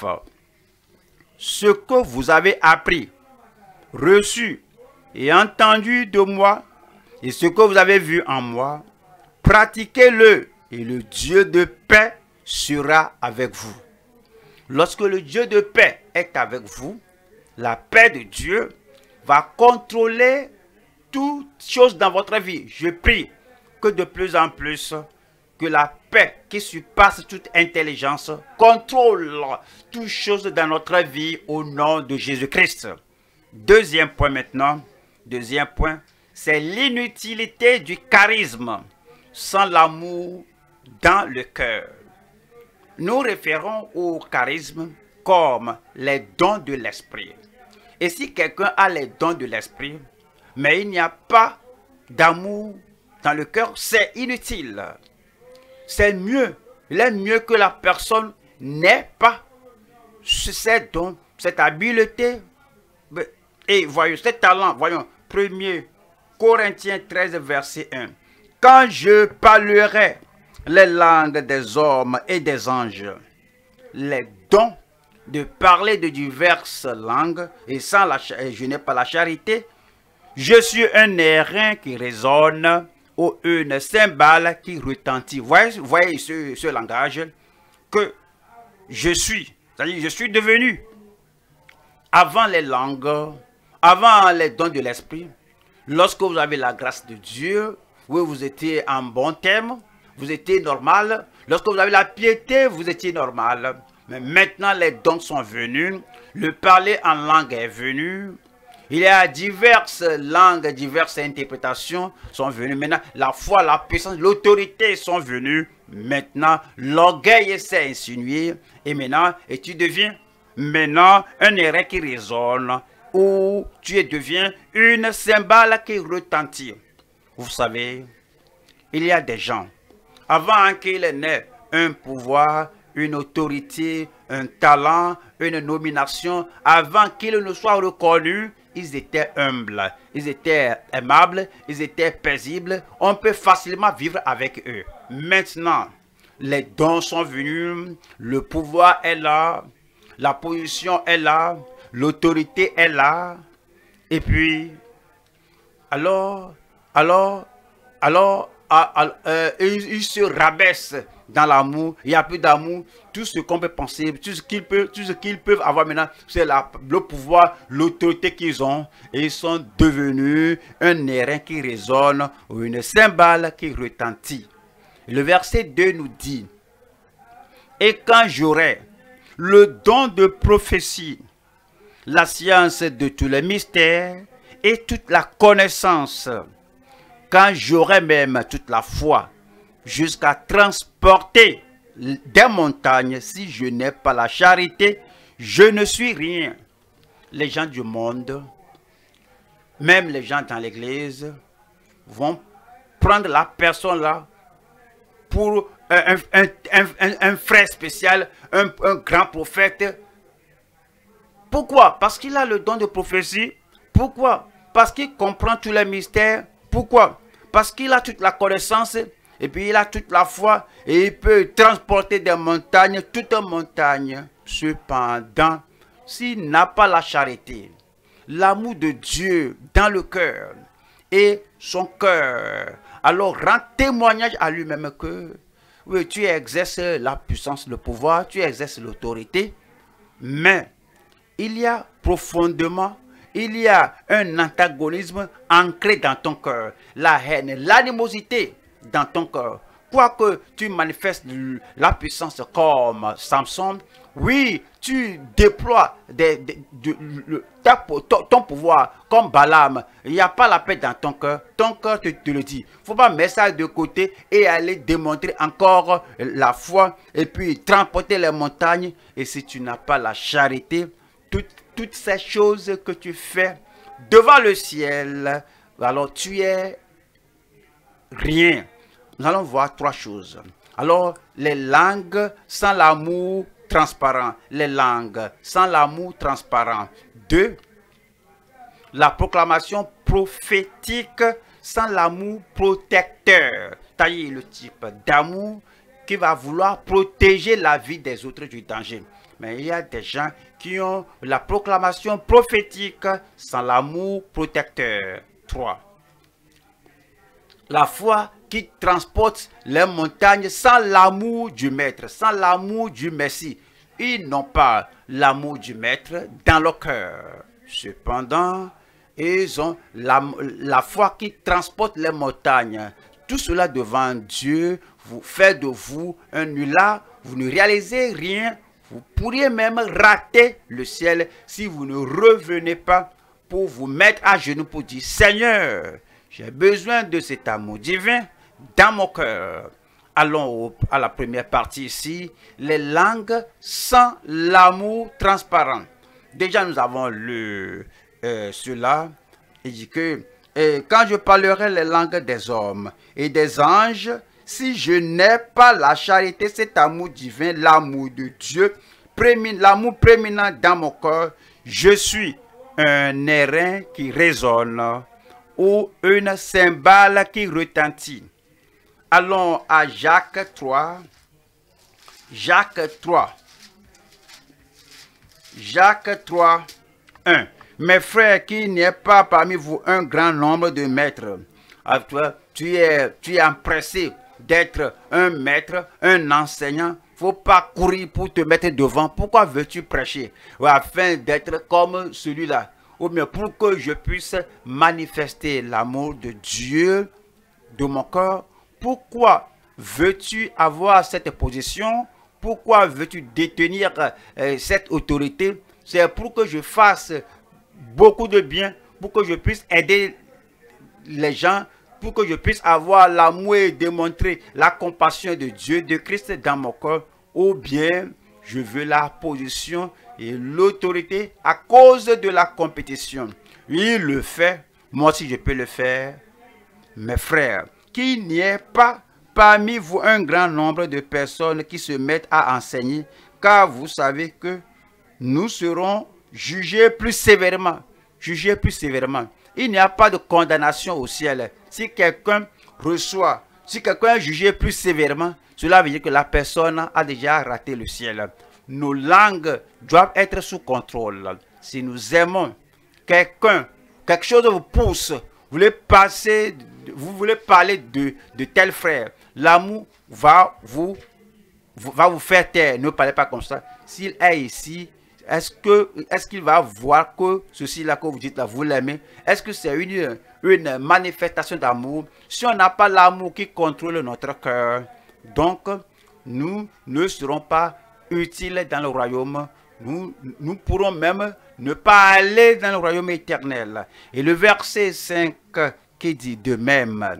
Ce que vous avez appris, reçu et entendu de moi, et ce que vous avez vu en moi, pratiquez-le, et le Dieu de paix sera avec vous. Lorsque le Dieu de paix est avec vous, la paix de Dieu va contrôler toutes choses dans votre vie. Je prie que de plus en plus, que la paix qui surpasse toute intelligence contrôle toutes choses dans notre vie au nom de Jésus-Christ. Deuxième point maintenant, deuxième point, c'est l'inutilité du charisme sans l'amour dans le cœur. Nous référons au charisme comme les dons de l'esprit. Et si quelqu'un a les dons de l'esprit, mais il n'y a pas d'amour dans le cœur, c'est inutile. C'est mieux, il est mieux que la personne n'ait pas ces dons, cette habileté, et voyons, ce talent. Voyons, premier Corinthiens treize, verset un. Quand je parlerai les langues des hommes et des anges, les dons de parler de diverses langues, et sans la, je n'ai pas la charité, je suis un airain qui résonne, ou une cymbale qui retentit. Vous voyez, vous voyez ce, ce langage que je suis, c'est-à-dire je suis devenu avant les langues, avant les dons de l'esprit. Lorsque vous avez la grâce de Dieu, oui, vous étiez en bon terme, vous étiez normal. Lorsque vous avez la piété, vous étiez normal. Mais maintenant, les dons sont venus, le parler en langue est venu. Il y a diverses langues, diverses interprétations sont venues. Maintenant, la foi, la puissance, l'autorité sont venues Maintenant, l'orgueil s'est insinué et maintenant, et tu deviens maintenant un airain qui résonne ou tu deviens une cymbale qui retentit. Vous savez, il y a des gens, avant qu'ils n'aient un pouvoir, une autorité, un talent, une nomination, avant qu'ils ne soient reconnus, ils étaient humbles, ils étaient aimables, ils étaient paisibles. On peut facilement vivre avec eux. Maintenant, les dons sont venus, le pouvoir est là, la position est là, l'autorité est là. Et puis, alors, alors, alors, à, à, euh, ils, ils se rabaissent dans l'amour. Il n'y a plus d'amour. Tout ce qu'on peut penser, tout ce qu'ils peuvent, tout ce qu'ils peuvent avoir maintenant, c'est le pouvoir, l'autorité qu'ils ont. Et ils sont devenus un airain qui résonne ou une cymbale qui retentit. Le verset deux nous dit, « Et quand j'aurai le don de prophétie, la science de tous les mystères et toute la connaissance, quand j'aurai même toute la foi, jusqu'à transporter des montagnes, si je n'ai pas la charité, je ne suis rien. » Les gens du monde, même les gens dans l'église, vont prendre la personne là pour un, un, un, un, un frère spécial, un, un grand prophète. Pourquoi? Parce qu'il a le don de prophétie. Pourquoi? Parce qu'il comprend tous les mystères. Pourquoi? Parce qu'il a toute la connaissance et puis il a toute la foi et il peut transporter des montagnes, toute montagne. Cependant, s'il n'a pas la charité, l'amour de Dieu dans le cœur et son cœur, alors rend témoignage à lui-même que oui, tu exerces la puissance, le pouvoir, tu exerces l'autorité, mais il y a profondément, il y a un antagonisme ancré dans ton cœur, la haine, l'animosité dans ton cœur. Quoique tu manifestes la puissance comme Samson, oui, tu déploies des, des, de, le, ta, ton, ton pouvoir comme Balaam. Il n'y a pas la paix dans ton cœur. Ton cœur te, te le dit. Il ne faut pas mettre ça de côté et aller démontrer encore la foi et puis transporter les montagnes. Et si tu n'as pas la charité, toutes, toutes ces choses que tu fais devant le ciel, alors tu es rien. Nous allons voir trois choses. Alors, les langues sans l'amour transparent. Les langues sans l'amour transparent. Deux, la proclamation prophétique sans l'amour protecteur. C'est-à-dire le type d'amour qui va vouloir protéger la vie des autres du danger. Mais il y a des gens qui ont la proclamation prophétique sans l'amour protecteur. Trois, la foi qui transporte les montagnes sans l'amour du Maître, sans l'amour du Messie. Ils n'ont pas l'amour du Maître dans leur cœur. Cependant, ils ont la, la foi qui transporte les montagnes. Tout cela devant Dieu vous fait de vous un nulard. Vous ne réalisez rien. Vous pourriez même rater le ciel si vous ne revenez pas pour vous mettre à genoux pour dire, Seigneur, j'ai besoin de cet amour divin dans mon cœur. Allons au, à la première partie ici, les langues sans l'amour transparent. Déjà, nous avons lu euh, cela. Il dit que euh, quand je parlerai les langues des hommes et des anges, si je n'ai pas la charité, cet amour divin, l'amour de Dieu, l'amour prééminent dans mon cœur, je suis un airain qui résonne ou une cymbale qui retentit. Allons à Jacques trois. Jacques trois. Jacques trois, un. Mes frères, qu'il n'y ait pas parmi vous un grand nombre de maîtres. Alors, toi, tu es, tu es empressé d'être un maître, un enseignant. Il ne faut pas courir pour te mettre devant. Pourquoi veux-tu prêcher? Afin d'être comme celui-là. Ou bien pour que je puisse manifester l'amour de Dieu de mon cœur. Pourquoi veux-tu avoir cette position? Pourquoi veux-tu détenir euh, cette autorité? C'est pour que je fasse beaucoup de bien, pour que je puisse aider les gens, pour que je puisse avoir l'amour et démontrer la compassion de Dieu, de Christ dans mon cœur, ou bien je veux la position et l'autorité à cause de la compétition. Il le fait, moi aussi je peux le faire. Mes frères, qu'il n'y ait pas parmi vous un grand nombre de personnes qui se mettent à enseigner, car vous savez que nous serons jugés plus sévèrement. Jugés plus sévèrement. Il n'y a pas de condamnation au ciel. Si quelqu'un reçoit, si quelqu'un est jugé plus sévèrement, cela veut dire que la personne a déjà raté le ciel. Nos langues doivent être sous contrôle. Si nous aimons quelqu'un, quelque chose vous pousse, vous voulez passer, vous voulez parler de, de tel frère, l'amour va vous, va vous faire taire. Ne parlez pas comme ça. S'il est ici, est-ce que est-ce qu'il va voir que ceci là que vous dites là, vous l'aimez? Est-ce que c'est une, une manifestation d'amour? Si on n'a pas l'amour qui contrôle notre cœur, donc nous ne serons pas utiles dans le royaume. Nous, nous pourrons même ne pas aller dans le royaume éternel. Et le verset cinq qui dit de même: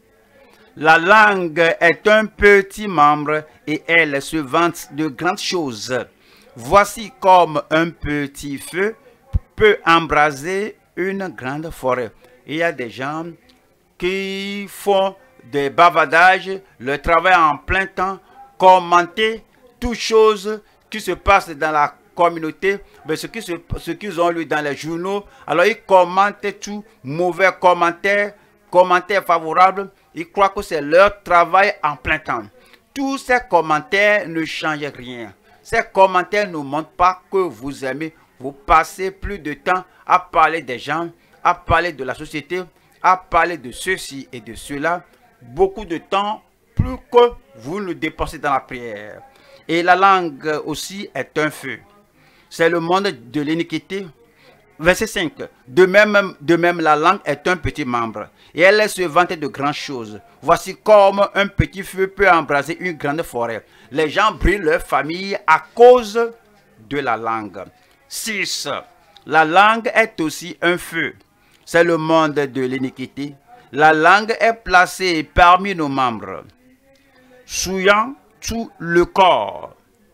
la langue est un petit membre et elle se vante de grandes choses. Voici comme un petit feu peut embraser une grande forêt. Il y a des gens qui font des bavardages, le travail en plein temps, commenter toutes choses qui se passent dans la communauté, mais ce qu'ils ce qu'ils ont lu dans les journaux. Alors ils commentent tout, mauvais commentaires, commentaires favorables. Ils croient que c'est leur travail en plein temps. Tous ces commentaires ne changent rien. Ces commentaires ne montrent pas que vous aimez. Vous passez plus de temps à parler des gens, à parler de la société, à parler de ceci et de cela. Beaucoup de temps, plus que vous le dépensez dans la prière. Et la langue aussi est un feu. C'est le monde de l'iniquité. Verset cinq. De même, de même, la langue est un petit membre, et elle se vante de grandes choses. Voici comme un petit feu peut embraser une grande forêt. Les gens brûlent leur famille à cause de la langue. six. La langue est aussi un feu. C'est le monde de l'iniquité. La langue est placée parmi nos membres, souillant tout le corps.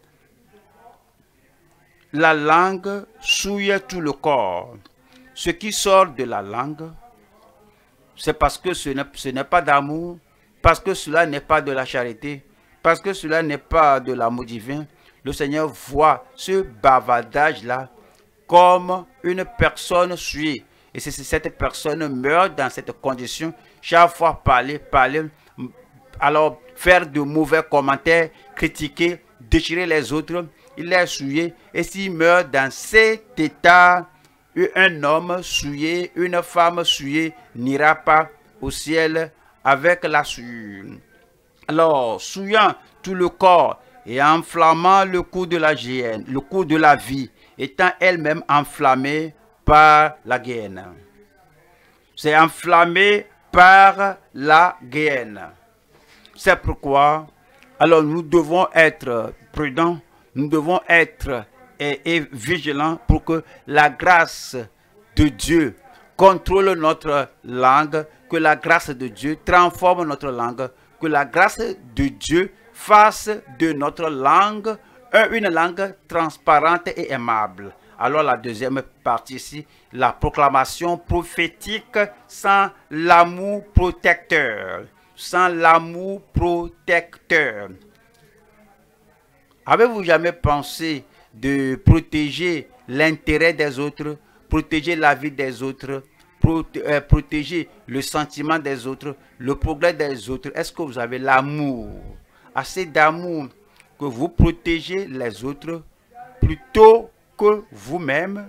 La langue souille tout le corps. Ce qui sort de la langue, c'est parce que ce n'est pas d'amour, parce que cela n'est pas de la charité, parce que cela n'est pas de l'amour divin. Le Seigneur voit ce bavardage-là comme une personne souillée. Et si cette personne meurt dans cette condition, chaque fois parler, parler, alors faire de mauvais commentaires, critiquer, déchirer les autres, il est souillé. Et s'il meurt dans cet état, un homme souillé, une femme souillée n'ira pas au ciel avec la souillure. Alors, souillant tout le corps et enflammant le cou de la géhenne, le cou de la vie, étant elle-même enflammée par la géhenne. C'est enflammé par la géhenne. C'est pourquoi, alors nous devons être prudents, nous devons être et, et vigilants pour que la grâce de Dieu contrôle notre langue, que la grâce de Dieu transforme notre langue, que la grâce de Dieu fasse de notre langue une langue transparente et aimable. Alors la deuxième partie ici, la proclamation prophétique sans l'amour protecteur. Sans l'amour protecteur. Avez-vous jamais pensé de protéger l'intérêt des autres, protéger la vie des autres, proté euh, protéger le sentiment des autres, le progrès des autres? Est-ce que vous avez l'amour, assez d'amour que vous protégez les autres plutôt que vous-même?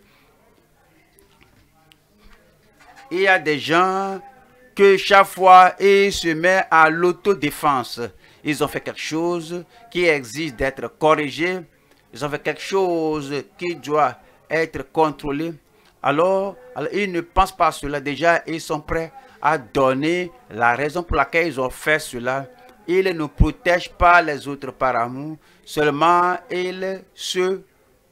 Il y a des gens que chaque fois ils se mettent à l'autodéfense. Ils ont fait quelque chose qui exige d'être corrigé. Ils ont fait quelque chose qui doit être contrôlé. Alors, alors, ils ne pensent pas à cela. Déjà, ils sont prêts à donner la raison pour laquelle ils ont fait cela. Ils ne protègent pas les autres par amour. Seulement, ils se,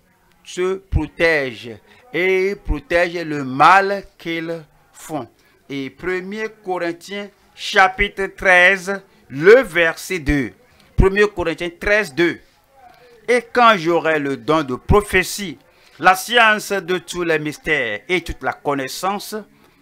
se protègent. Et ils protègent le mal qu'ils font. et premier Corinthiens chapitre treize, le verset deux. premier Corinthiens treize, deux. Et quand j'aurai le don de prophétie, la science de tous les mystères et toute la connaissance,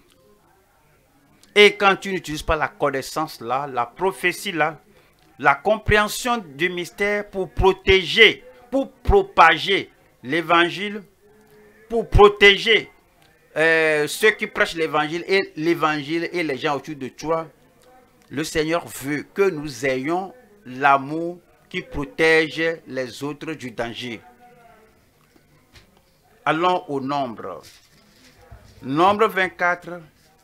et quand tu n'utilises pas la connaissance là, la prophétie là, la compréhension du mystère pour protéger, pour propager l'évangile, pour protéger euh, ceux qui prêchent l'évangile et l'évangile et les gens autour de toi, le Seigneur veut que nous ayons l'amour qui protège les autres du danger. Allons au nombre. Nombre vingt-quatre.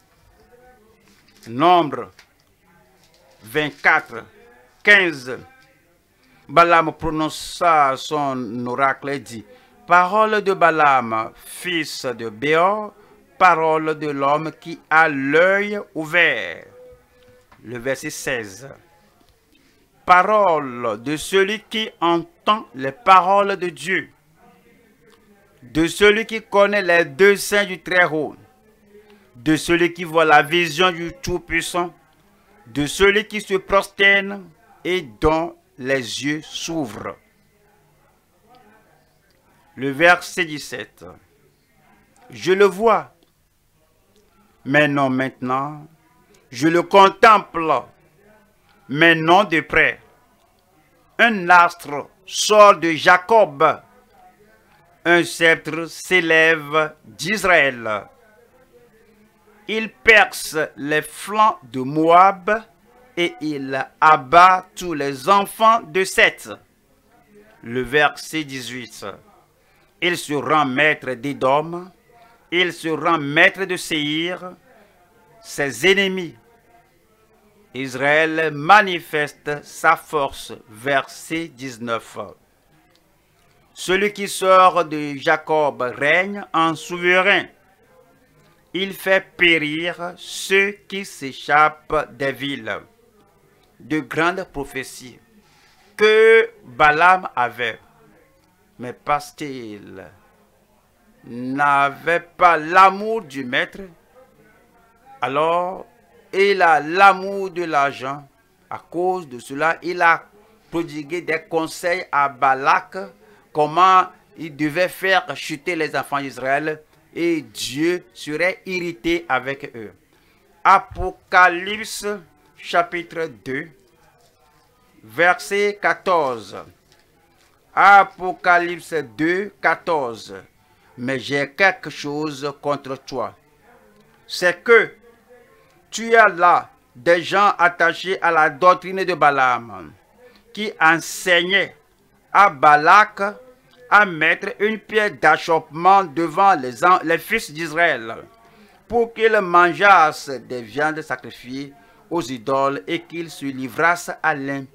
Nombre vingt-quatre, quinze. Balaam prononça son oracle et dit: parole de Balaam, fils de Béor, parole de l'homme qui a l'œil ouvert. Le verset seize. Parole de celui qui entend les paroles de Dieu, de celui qui connaît les deux seins du Très-Haut, de celui qui voit la vision du Tout-Puissant, de celui qui se prosterne et dont les yeux s'ouvrent. Le verset dix-sept. Je le vois, mais non maintenant. Je le contemple, mais non de près. Un astre sort de Jacob. Un sceptre s'élève d'Israël. Il perce les flancs de Moab et il abat tous les enfants de Seth. Le verset dix-huit. Il se rend maître d'Édom, il se rend maître de Séhir, ses ennemis. Israël manifeste sa force. Verset dix-neuf. Celui qui sort de Jacob règne en souverain. Il fait périr ceux qui s'échappent des villes. De grandes prophéties que Balaam avait. Mais parce qu'il n'avait pas l'amour du maître, alors il a l'amour de l'argent. À cause de cela, il a prodigué des conseils à Balak, comment il devait faire chuter les enfants d'Israël, et Dieu serait irrité avec eux. Apocalypse chapitre deux, verset quatorze. Apocalypse deux, quatorze. Mais j'ai quelque chose contre toi. C'est que tu as là des gens attachés à la doctrine de Balaam, qui enseignaient à Balak à mettre une pierre d'achoppement devant les, les fils d'Israël, pour qu'ils mangeassent des viandes sacrifiées aux idoles et qu'ils se livrassent à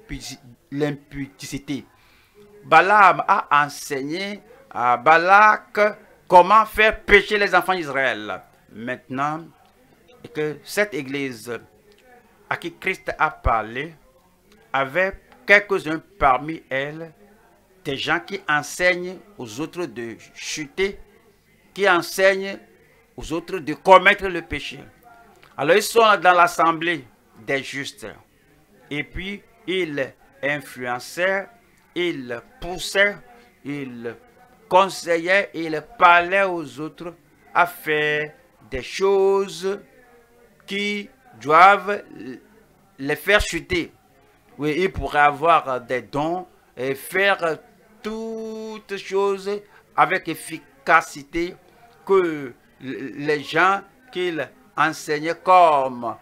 l'impudicité. Balaam a enseigné à Balak comment faire pécher les enfants d'Israël. Maintenant, que cette église à qui Christ a parlé avait quelques-uns parmi elles, des gens qui enseignent aux autres de chuter, qui enseignent aux autres de commettre le péché. Alors ils sont dans l'assemblée des justes. Et puis ils influençaient, ils poussaient, ils conseillaient, ils parlaient aux autres à faire des choses qui doivent les faire chuter. Oui, ils pourraient avoir des dons et faire toutes choses avec efficacité que les gens qu'ils enseignaient, comme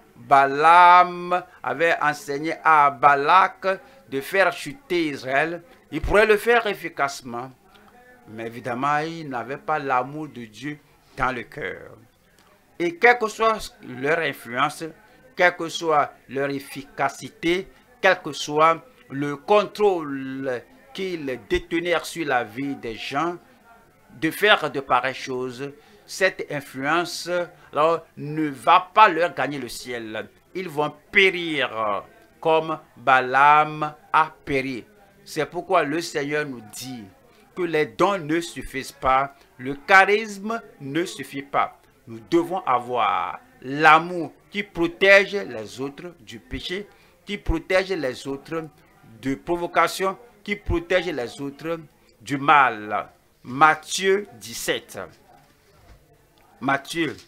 Balaam avait enseigné à Balak de faire chuter Israël, ils pourraient le faire efficacement. Mais évidemment, ils n'avaient pas l'amour de Dieu dans le cœur. Et quelle que soit leur influence, quelle que soit leur efficacité, quel que soit le contrôle qu'ils détenaient sur la vie des gens, de faire de pareilles choses, cette influence alors, ne va pas leur gagner le ciel. Ils vont périr comme Balaam a péri. C'est pourquoi le Seigneur nous dit que les dons ne suffisent pas, le charisme ne suffit pas. Nous devons avoir l'amour qui protège les autres du péché, qui protège les autres de provocation, qui protège les autres du mal. Matthieu dix-sept. Matthieu,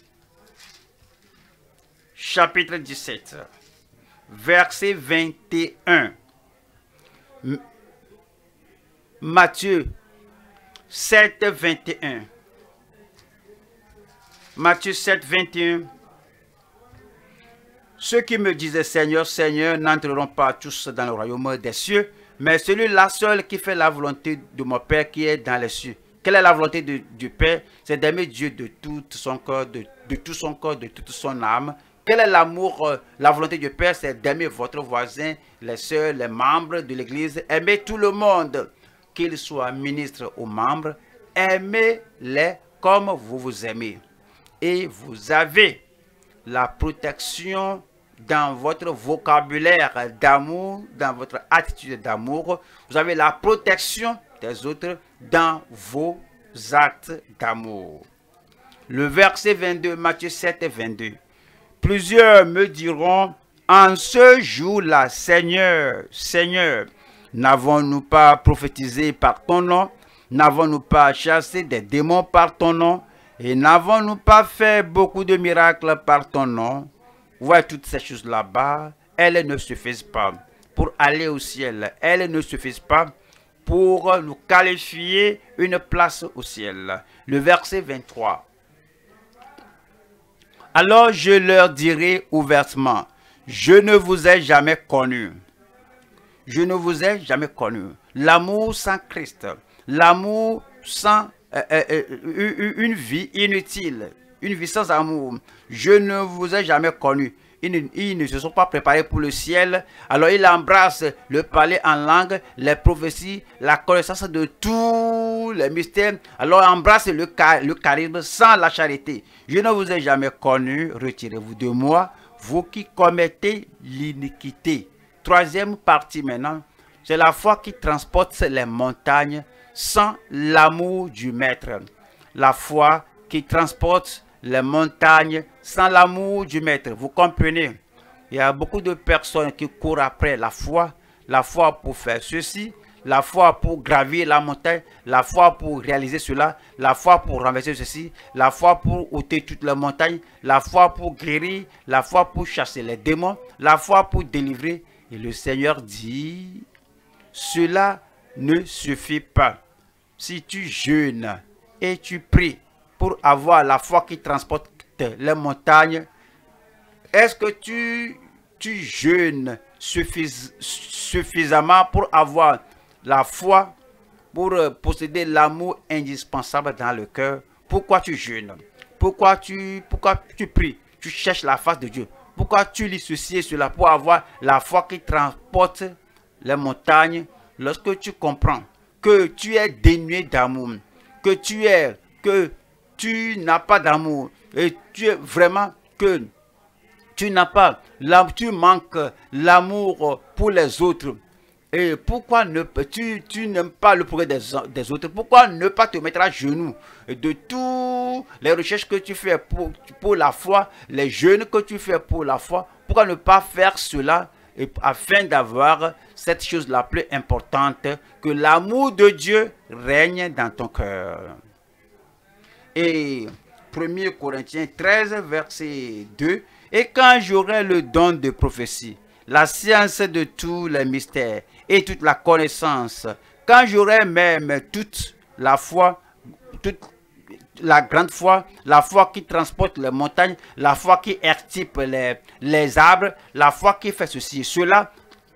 chapitre dix-sept, verset vingt et un. Matthieu sept, vingt et un. Matthieu sept, vingt et un. Ceux qui me disaient Seigneur, Seigneur, n'entreront pas tous dans le royaume des cieux, mais celui-là seul qui fait la volonté de mon Père qui est dans les cieux. Quelle est la volonté de, du Père? C'est d'aimer Dieu de tout son corps, de, de tout son corps, de toute son âme. Quel est l'amour, euh, la volonté du Père? C'est d'aimer votre voisin, les sœurs, les membres de l'Église. Aimer tout le monde, qu'ils soient ministres ou membres. Aimez-les comme vous vous aimez. Et vous avez la protection dans votre vocabulaire d'amour, dans votre attitude d'amour. Vous avez la protection des autres dans vos actes d'amour. Le verset vingt-deux, Matthieu sept, vingt-deux. Plusieurs me diront, en ce jour-là, Seigneur, Seigneur, n'avons-nous pas prophétisé par ton nom? N'avons-nous pas chassé des démons par ton nom? Et n'avons-nous pas fait beaucoup de miracles par ton nom? Vous voyez toutes ces choses là-bas, elles ne suffisent pas pour aller au ciel. Elles ne suffisent pas pour nous qualifier une place au ciel. Le verset vingt-trois. Alors je leur dirai ouvertement, je ne vous ai jamais connu. Je ne vous ai jamais connu. L'amour sans Christ, l'amour sans euh, euh, une vie inutile, une vie sans amour. Je ne vous ai jamais connu. Ils ne, ils ne se sont pas préparés pour le ciel. Alors ils embrassent le parler en langue, les prophéties, la connaissance de tous les mystères. Alors ils embrassent le, le charisme sans la charité. Je ne vous ai jamais connu. Retirez-vous de moi, vous qui commettez l'iniquité. Troisième partie maintenant, c'est la foi qui transporte les montagnes sans l'amour du maître. La foi qui transporte les montagnes sans l'amour du maître. Vous comprenez? Il y a beaucoup de personnes qui courent après la foi. La foi pour faire ceci, la foi pour gravir la montagne, la foi pour réaliser cela, la foi pour renverser ceci, la foi pour ôter toutes les montagnes, la foi pour guérir, la foi pour chasser les démons, la foi pour délivrer. Et le Seigneur dit, cela ne suffit pas. Si tu jeûnes et tu pries pour avoir la foi qui transporte les montagnes, est-ce que tu, tu jeûnes suffis, suffisamment pour avoir la foi, pour posséder l'amour indispensable dans le cœur? Pourquoi tu jeûnes? Pourquoi tu, pourquoi tu pries? Tu cherches la face de Dieu. Pourquoi tu lis ceci et cela? Pour avoir la foi qui transporte les montagnes. Lorsque tu comprends que tu es dénué d'amour, que tu es, que tu n'as pas d'amour, et tu es vraiment que tu n'as pas, là, tu manques l'amour pour les autres. Et pourquoi ne tu, tu n'aimes pas le progrès des, des autres? Pourquoi ne pas te mettre à genoux de toutes les recherches que tu fais pour, pour la foi, les jeûnes que tu fais pour la foi? Pourquoi ne pas faire cela et, afin d'avoir cette chose la plus importante, que l'amour de Dieu règne dans ton cœur? Et premier Corinthiens treize, verset deux. Et quand j'aurai le don de prophétie, la science de tous les mystères et toute la connaissance, quand j'aurai même toute la foi, toute la grande foi, la foi qui transporte les montagnes, la foi qui extirpe les, les arbres, la foi qui fait ceci et cela.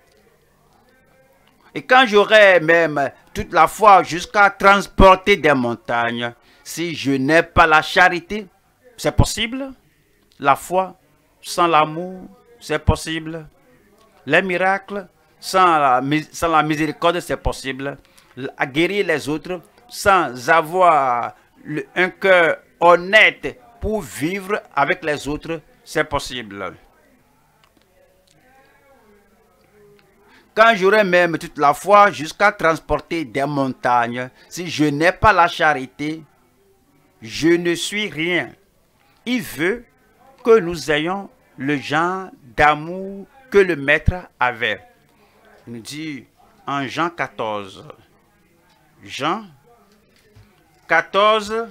Et quand j'aurai même toute la foi jusqu'à transporter des montagnes, si je n'ai pas la charité, c'est possible. La foi sans l'amour, c'est possible. Les miracles sans la, sans la miséricorde, c'est possible. À guérir les autres sans avoir le, un cœur honnête pour vivre avec les autres, c'est possible. Quand j'aurai même toute la foi jusqu'à transporter des montagnes, si je n'ai pas la charité, je ne suis rien. Il veut que nous ayons le genre d'amour que le maître avait. Il nous dit en Jean quatorze. Jean quatorze,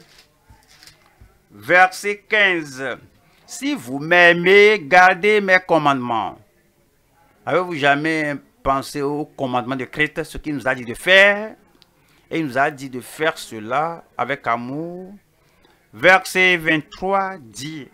verset quinze. Si vous m'aimez, gardez mes commandements. Avez-vous jamais pensé au commandement de Christ, ce qu'il nous a dit de faire? Et il nous a dit de faire cela avec amour. Verset vingt-trois dit,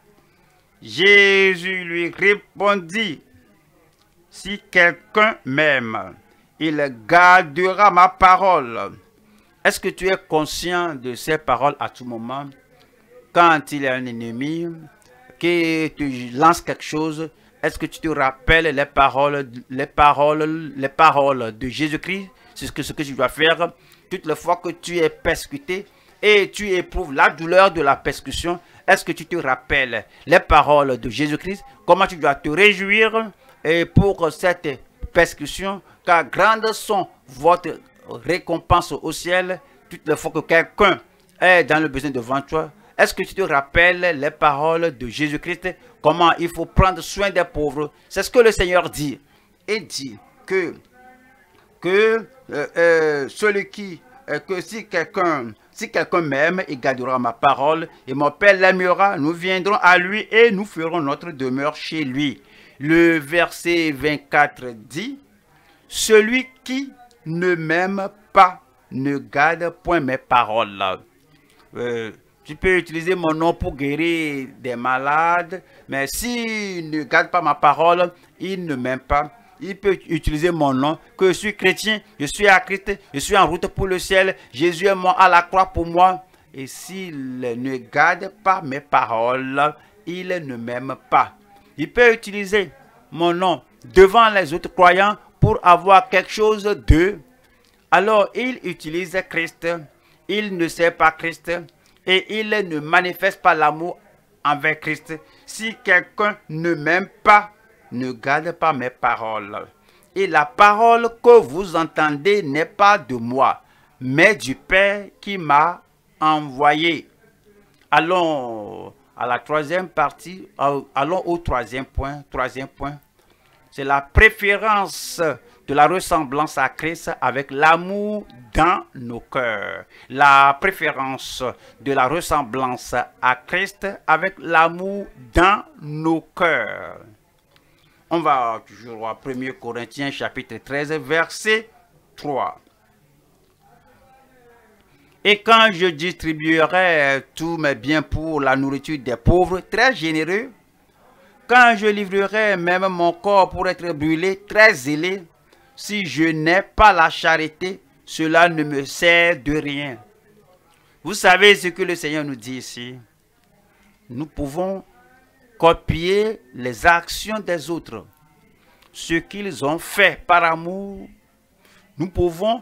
Jésus lui répondit, si quelqu'un m'aime, il gardera ma parole. Est-ce que tu es conscient de ces paroles à tout moment? Quand il y a un ennemi qui te lance quelque chose, est-ce que tu te rappelles les paroles, les paroles, les paroles de Jésus-Christ? C'est ce que, ce que tu dois faire toutes les fois que tu es persécuté et tu éprouves la douleur de la persécution. Est-ce que tu te rappelles les paroles de Jésus-Christ? Comment tu dois te réjouir et pour cette persécution, car grandes sont votre récompense au ciel toutes les fois que quelqu'un est dans le besoin devant toi. Est-ce que tu te rappelles les paroles de Jésus-Christ? Comment il faut prendre soin des pauvres? C'est ce que le Seigneur dit. Il dit que, que euh, euh, celui qui, euh, que si quelqu'un si quelqu'un m'aime, il gardera ma parole, et mon Père l'aimera, nous viendrons à lui et nous ferons notre demeure chez lui. Le verset vingt-quatre dit, celui qui ne m'aime pas ne garde point mes paroles. Euh, tu peux utiliser mon nom pour guérir des malades, mais s'il ne garde pas ma parole, il ne m'aime pas. Il peut utiliser mon nom, que je suis chrétien, je suis à Christ, je suis en route pour le ciel, Jésus est mort à la croix pour moi. Et s'il ne garde pas mes paroles, il ne m'aime pas. Il peut utiliser mon nom devant les autres croyants pour avoir quelque chose d'eux. Alors il utilise Christ, il ne sait pas Christ et il ne manifeste pas l'amour envers Christ. Si quelqu'un ne m'aime pas, ne garde pas mes paroles. Et la parole que vous entendez n'est pas de moi, mais du Père qui m'a envoyé. Allons à la troisième partie, allons au troisième point. Troisième point, c'est la préférence de la ressemblance à Christ avec l'amour dans nos cœurs. La préférence de la ressemblance à Christ avec l'amour dans nos cœurs. On va toujours à premier Corinthiens chapitre treize, verset trois. Et quand je distribuerai tous mes biens pour la nourriture des pauvres, très généreux, quand je livrerai même mon corps pour être brûlé, très zélé, si je n'ai pas la charité, cela ne me sert de rien. Vous savez ce que le Seigneur nous dit ici? Nous pouvons copier les actions des autres, ce qu'ils ont fait par amour. Nous pouvons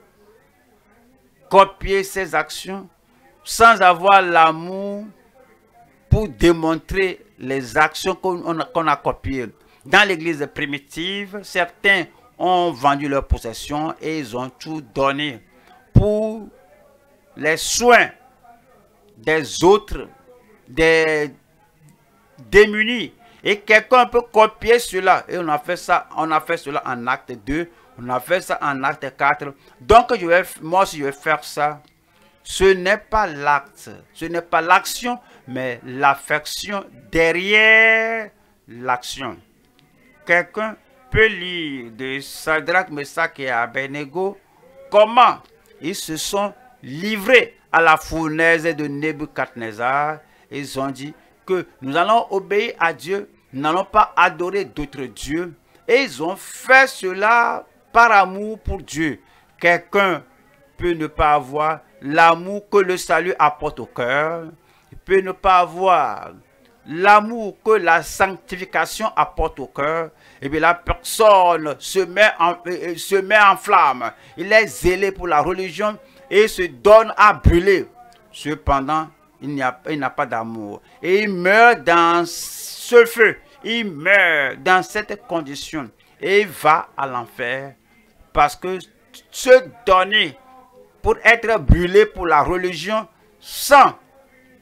copier ces actions sans avoir l'amour pour démontrer les actions qu'on a, qu'on a copiées. Dans l'église primitive, certains ont vendu leurs possessions et ils ont tout donné pour les soins des autres, des démunis. Et quelqu'un peut copier cela. Et on a fait ça, on a fait cela en acte deux, on a fait ça en acte quatre. Donc je vais, moi si je vais faire ça, ce n'est pas l'acte, ce n'est pas l'action, mais l'affection derrière l'action. Quelqu'un peut lire de Shadrach, Meshach et Abednego comment ils se sont livrés à la fournaise de Nebuchadnezzar. Ils ont dit que nous allons obéir à Dieu, nous n'allons pas adorer d'autres dieux. Et ils ont fait cela par amour pour Dieu. Quelqu'un peut ne pas avoir l'amour que le salut apporte au cœur. Il peut ne pas avoir l'amour que la sanctification apporte au cœur. Et bien la personne se met en, euh, se met en flamme. Il est zélé pour la religion et se donne à brûler. Cependant, il n'a pas d'amour. Et il meurt dans ce feu. Il meurt dans cette condition. Et il va à l'enfer. Parce que se donner pour être brûlé pour la religion sans,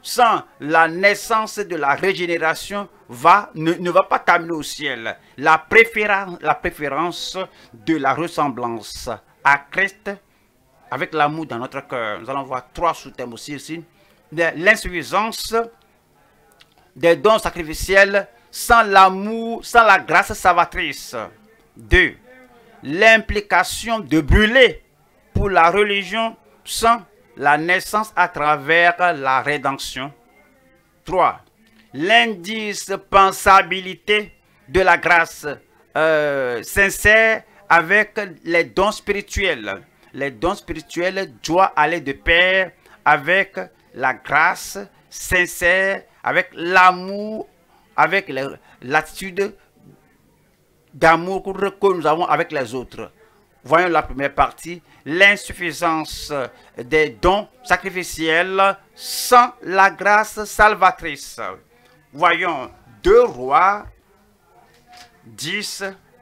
sans la naissance de la régénération, va, ne, ne va pas t'amener au ciel. La préférence, la préférence de la ressemblance à Christ avec l'amour dans notre cœur. Nous allons voir trois sous-thèmes aussi ici. L'insuffisance des dons sacrificiels sans l'amour, sans la grâce salvatrice. Deux, l'implication de brûler pour la religion sans la naissance à travers la rédemption. Trois, l'indispensabilité de la grâce euh, sincère avec les dons spirituels. Les dons spirituels doivent aller de pair avec la grâce sincère, avec l'amour, avec l'attitude d'amour que nous avons avec les autres. Voyons la première partie, l'insuffisance des dons sacrificiels sans la grâce salvatrice. Voyons deux Rois dix,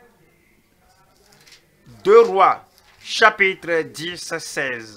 deux Rois chapitre dix, seize.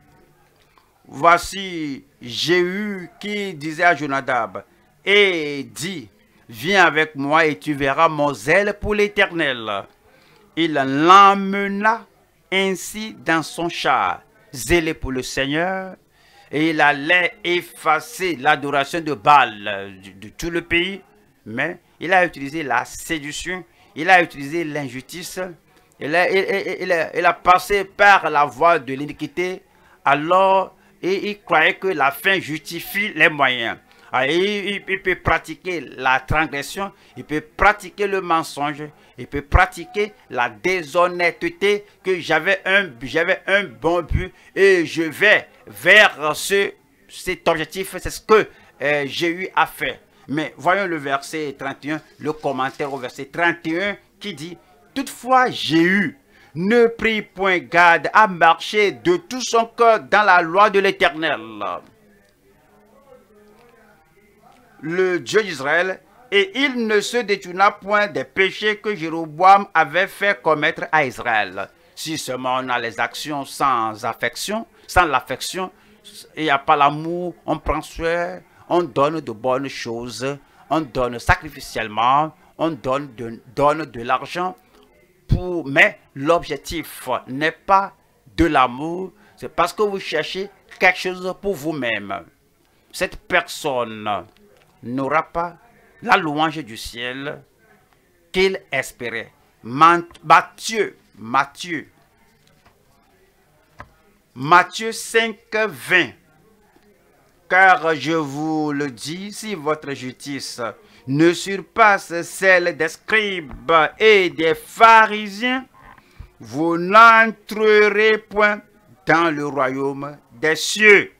Voici Jéhu qui disait à Jonadab et dit, viens avec moi et tu verras mon zèle pour l'Éternel. Il l'emmena ainsi dans son char, zélé pour le Seigneur, et il allait effacer l'adoration de Baal de, de tout le pays, mais il a utilisé la séduction, il a utilisé l'injustice, il a, il, il, il, a, il a passé par la voie de l'iniquité, alors et il croyait que la fin justifie les moyens. Alors, il, il peut pratiquer la transgression, il peut pratiquer le mensonge, il peut pratiquer la déshonnêteté, que j'avais un, j'avais un bon but et je vais vers ce, cet objectif, c'est ce que euh, j'ai eu à faire. Mais voyons le verset trente et un, le commentaire au verset trente et un qui dit, toutefois Jéhu ne prit point garde à marcher de tout son cœur dans la loi de l'Éternel, le Dieu d'Israël, et il ne se détourna point des péchés que Jéroboam avait fait commettre à Israël. Si seulement on a les actions sans affection, sans l'affection, il n'y a pas l'amour, on prend soin, on donne de bonnes choses, on donne sacrificiellement, on donne de, donne de l'argent, pour, mais l'objectif n'est pas de l'amour, c'est parce que vous cherchez quelque chose pour vous-même. Cette personne n'aura pas la louange du ciel qu'il espérait. Matthieu, Matthieu, Matthieu cinq, vingt. Car je vous le dis, si votre justice ne surpasse celle des scribes et des pharisiens, vous n'entrerez point dans le royaume des cieux.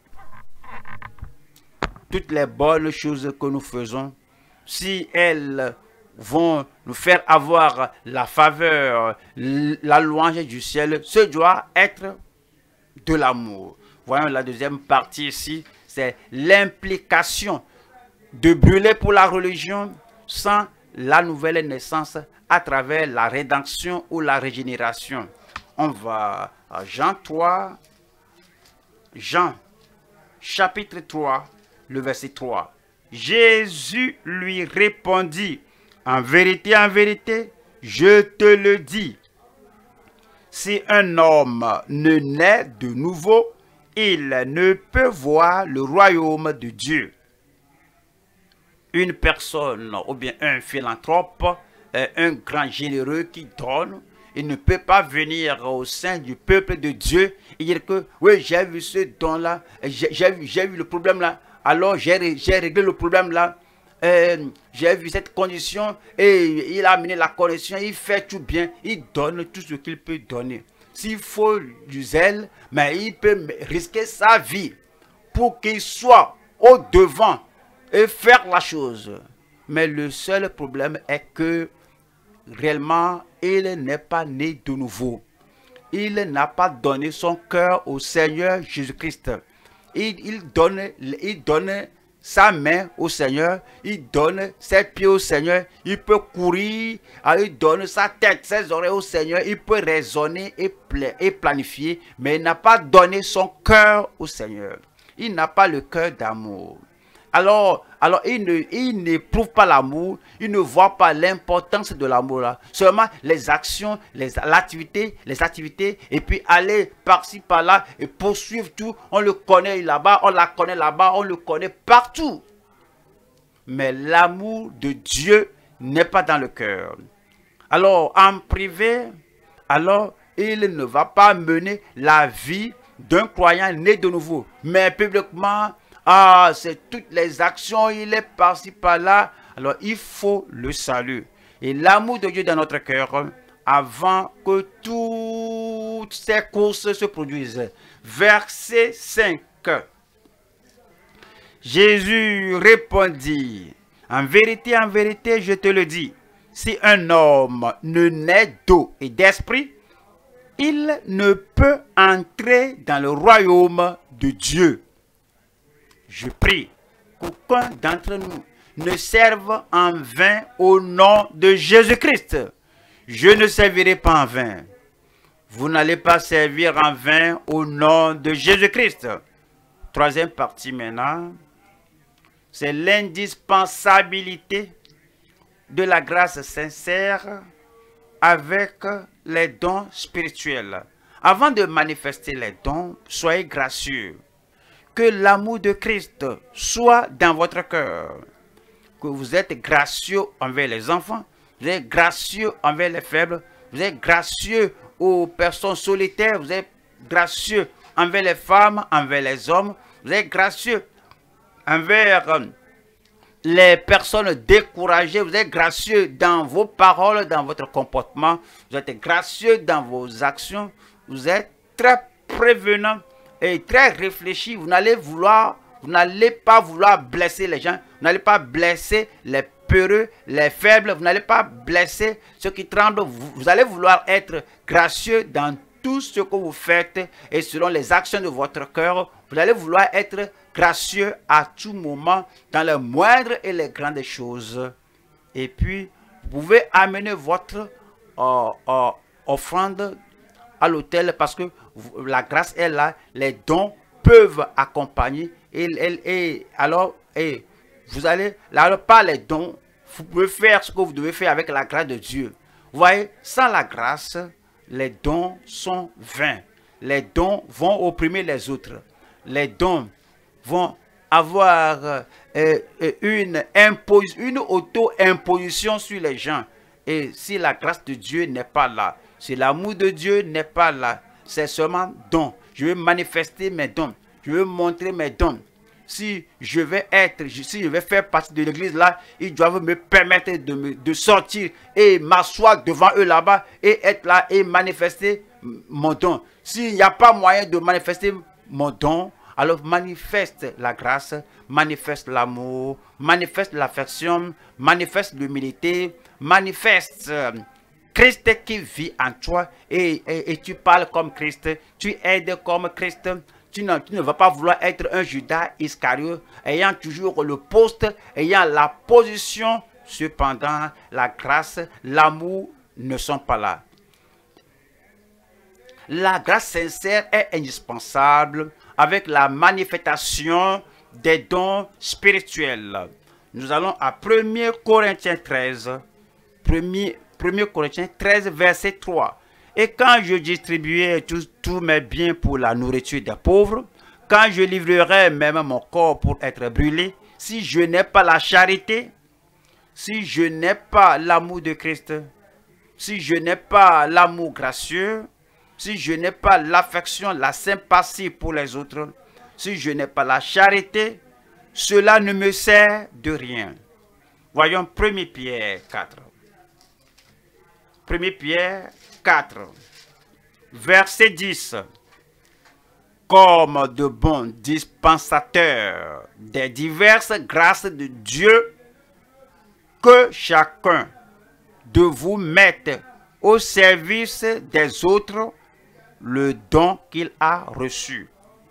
Toutes les bonnes choses que nous faisons, si elles vont nous faire avoir la faveur, la louange du ciel, ce doit être de l'amour. Voyons la deuxième partie ici, c'est l'implication de brûler pour la religion sans la nouvelle naissance à travers la rédemption ou la régénération. On va à Jean trois, Jean chapitre trois, le verset trois. Jésus lui répondit, en vérité, en vérité, je te le dis, si un homme ne naît de nouveau, il ne peut voir le royaume de Dieu. Une personne ou bien un philanthrope, un grand généreux qui donne, il ne peut pas venir au sein du peuple de Dieu et dire que oui, j'ai vu ce don-là, j'ai vu le problème là, alors j'ai réglé le problème là, euh, j'ai vu cette condition et il a amené la condition, il fait tout bien, il donne tout ce qu'il peut donner. S'il faut du zèle, mais il peut risquer sa vie pour qu'il soit au devant et faire la chose. Mais le seul problème est que réellement, il n'est pas né de nouveau. Il n'a pas donné son cœur au Seigneur Jésus-Christ. Il, il, donne, il donne sa main au Seigneur, il donne ses pieds au Seigneur, il peut courir, il donne sa tête, ses oreilles au Seigneur, il peut raisonner et, et planifier, mais il n'a pas donné son cœur au Seigneur. Il n'a pas le cœur d'amour. alors, alors il ne, il n'éprouve pas l'amour, il ne voit pas l'importance de l'amour là. Seulement les actions, les, l'activité, les activités, et puis aller par-ci, par-là, et poursuivre tout. On le connaît là-bas, on la connaît là-bas, on le connaît partout. Mais l'amour de Dieu n'est pas dans le cœur. Alors, en privé, alors, il ne va pas mener la vie d'un croyant né de nouveau. Mais publiquement, ah, c'est toutes les actions, il est par-ci, par-là. Alors, il faut le salut. Et l'amour de Dieu dans notre cœur, avant que toutes ces courses se produisent. Verset cinq. Jésus répondit, en vérité, en vérité, je te le dis, si un homme ne naît d'eau et d'esprit, il ne peut entrer dans le royaume de Dieu. Je prie qu'aucun d'entre nous ne serve en vain au nom de Jésus-Christ. Je ne servirai pas en vain. Vous n'allez pas servir en vain au nom de Jésus-Christ. Troisième partie maintenant, c'est l'indispensabilité de la grâce sincère avec les dons spirituels. Avant de manifester les dons, soyez gracieux. Que l'amour de Christ soit dans votre cœur. Que vous êtes gracieux envers les enfants, vous êtes gracieux envers les faibles, vous êtes gracieux aux personnes solitaires, vous êtes gracieux envers les femmes, envers les hommes, vous êtes gracieux envers les personnes découragées, vous êtes gracieux dans vos paroles, dans votre comportement, vous êtes gracieux dans vos actions, vous êtes très prévenant et très réfléchi. Vous n'allez vouloir, vous n'allez pas vouloir blesser les gens, vous n'allez pas blesser les peureux, les faibles, vous n'allez pas blesser ceux qui tremblent, vous, vous allez vouloir être gracieux dans tout ce que vous faites et selon les actions de votre cœur, vous allez vouloir être gracieux à tout moment dans les moindres et les grandes choses. Et puis, vous pouvez amener votre euh, euh, offrande à l'autel parce que la grâce est là, les dons peuvent accompagner et, et, et alors et vous allez, alors par les dons, vous pouvez faire ce que vous devez faire avec la grâce de Dieu. Vous voyez, sans la grâce, les dons sont vains. Les dons vont opprimer les autres. Les dons vont avoir euh, une, une auto-imposition sur les gens. Et si la grâce de Dieu n'est pas là, si l'amour de Dieu n'est pas là, c'est seulement don. Je vais manifester mes dons. Je vais montrer mes dons. Si je vais être, si je vais faire partie de l'église là, ils doivent me permettre de, me, de sortir et m'asseoir devant eux là-bas et être là et manifester mon don. S'il n'y a pas moyen de manifester mon don, alors manifeste la grâce, manifeste l'amour, manifeste l'affection, manifeste l'humilité, manifeste euh, Christ qui vit en toi et, et, et tu parles comme Christ, tu aides comme Christ. Tu ne, tu ne vas pas vouloir être un Judas Iscariote, ayant toujours le poste, ayant la position. Cependant, la grâce, l'amour ne sont pas là. La grâce sincère est indispensable avec la manifestation des dons spirituels. Nous allons à premier Corinthiens treize, premier Corinthiens treize, verset trois. Et quand je distribuais tous mes biens pour la nourriture des pauvres, quand je livrerais même mon corps pour être brûlé, si je n'ai pas la charité, si je n'ai pas l'amour de Christ, si je n'ai pas l'amour gracieux, si je n'ai pas l'affection, la sympathie pour les autres, si je n'ai pas la charité, cela ne me sert de rien. Voyons premier Pierre quatre. premier Pierre quatre, verset dix. Comme de bons dispensateurs des diverses grâces de Dieu, que chacun de vous mette au service des autres le don qu'il a reçu.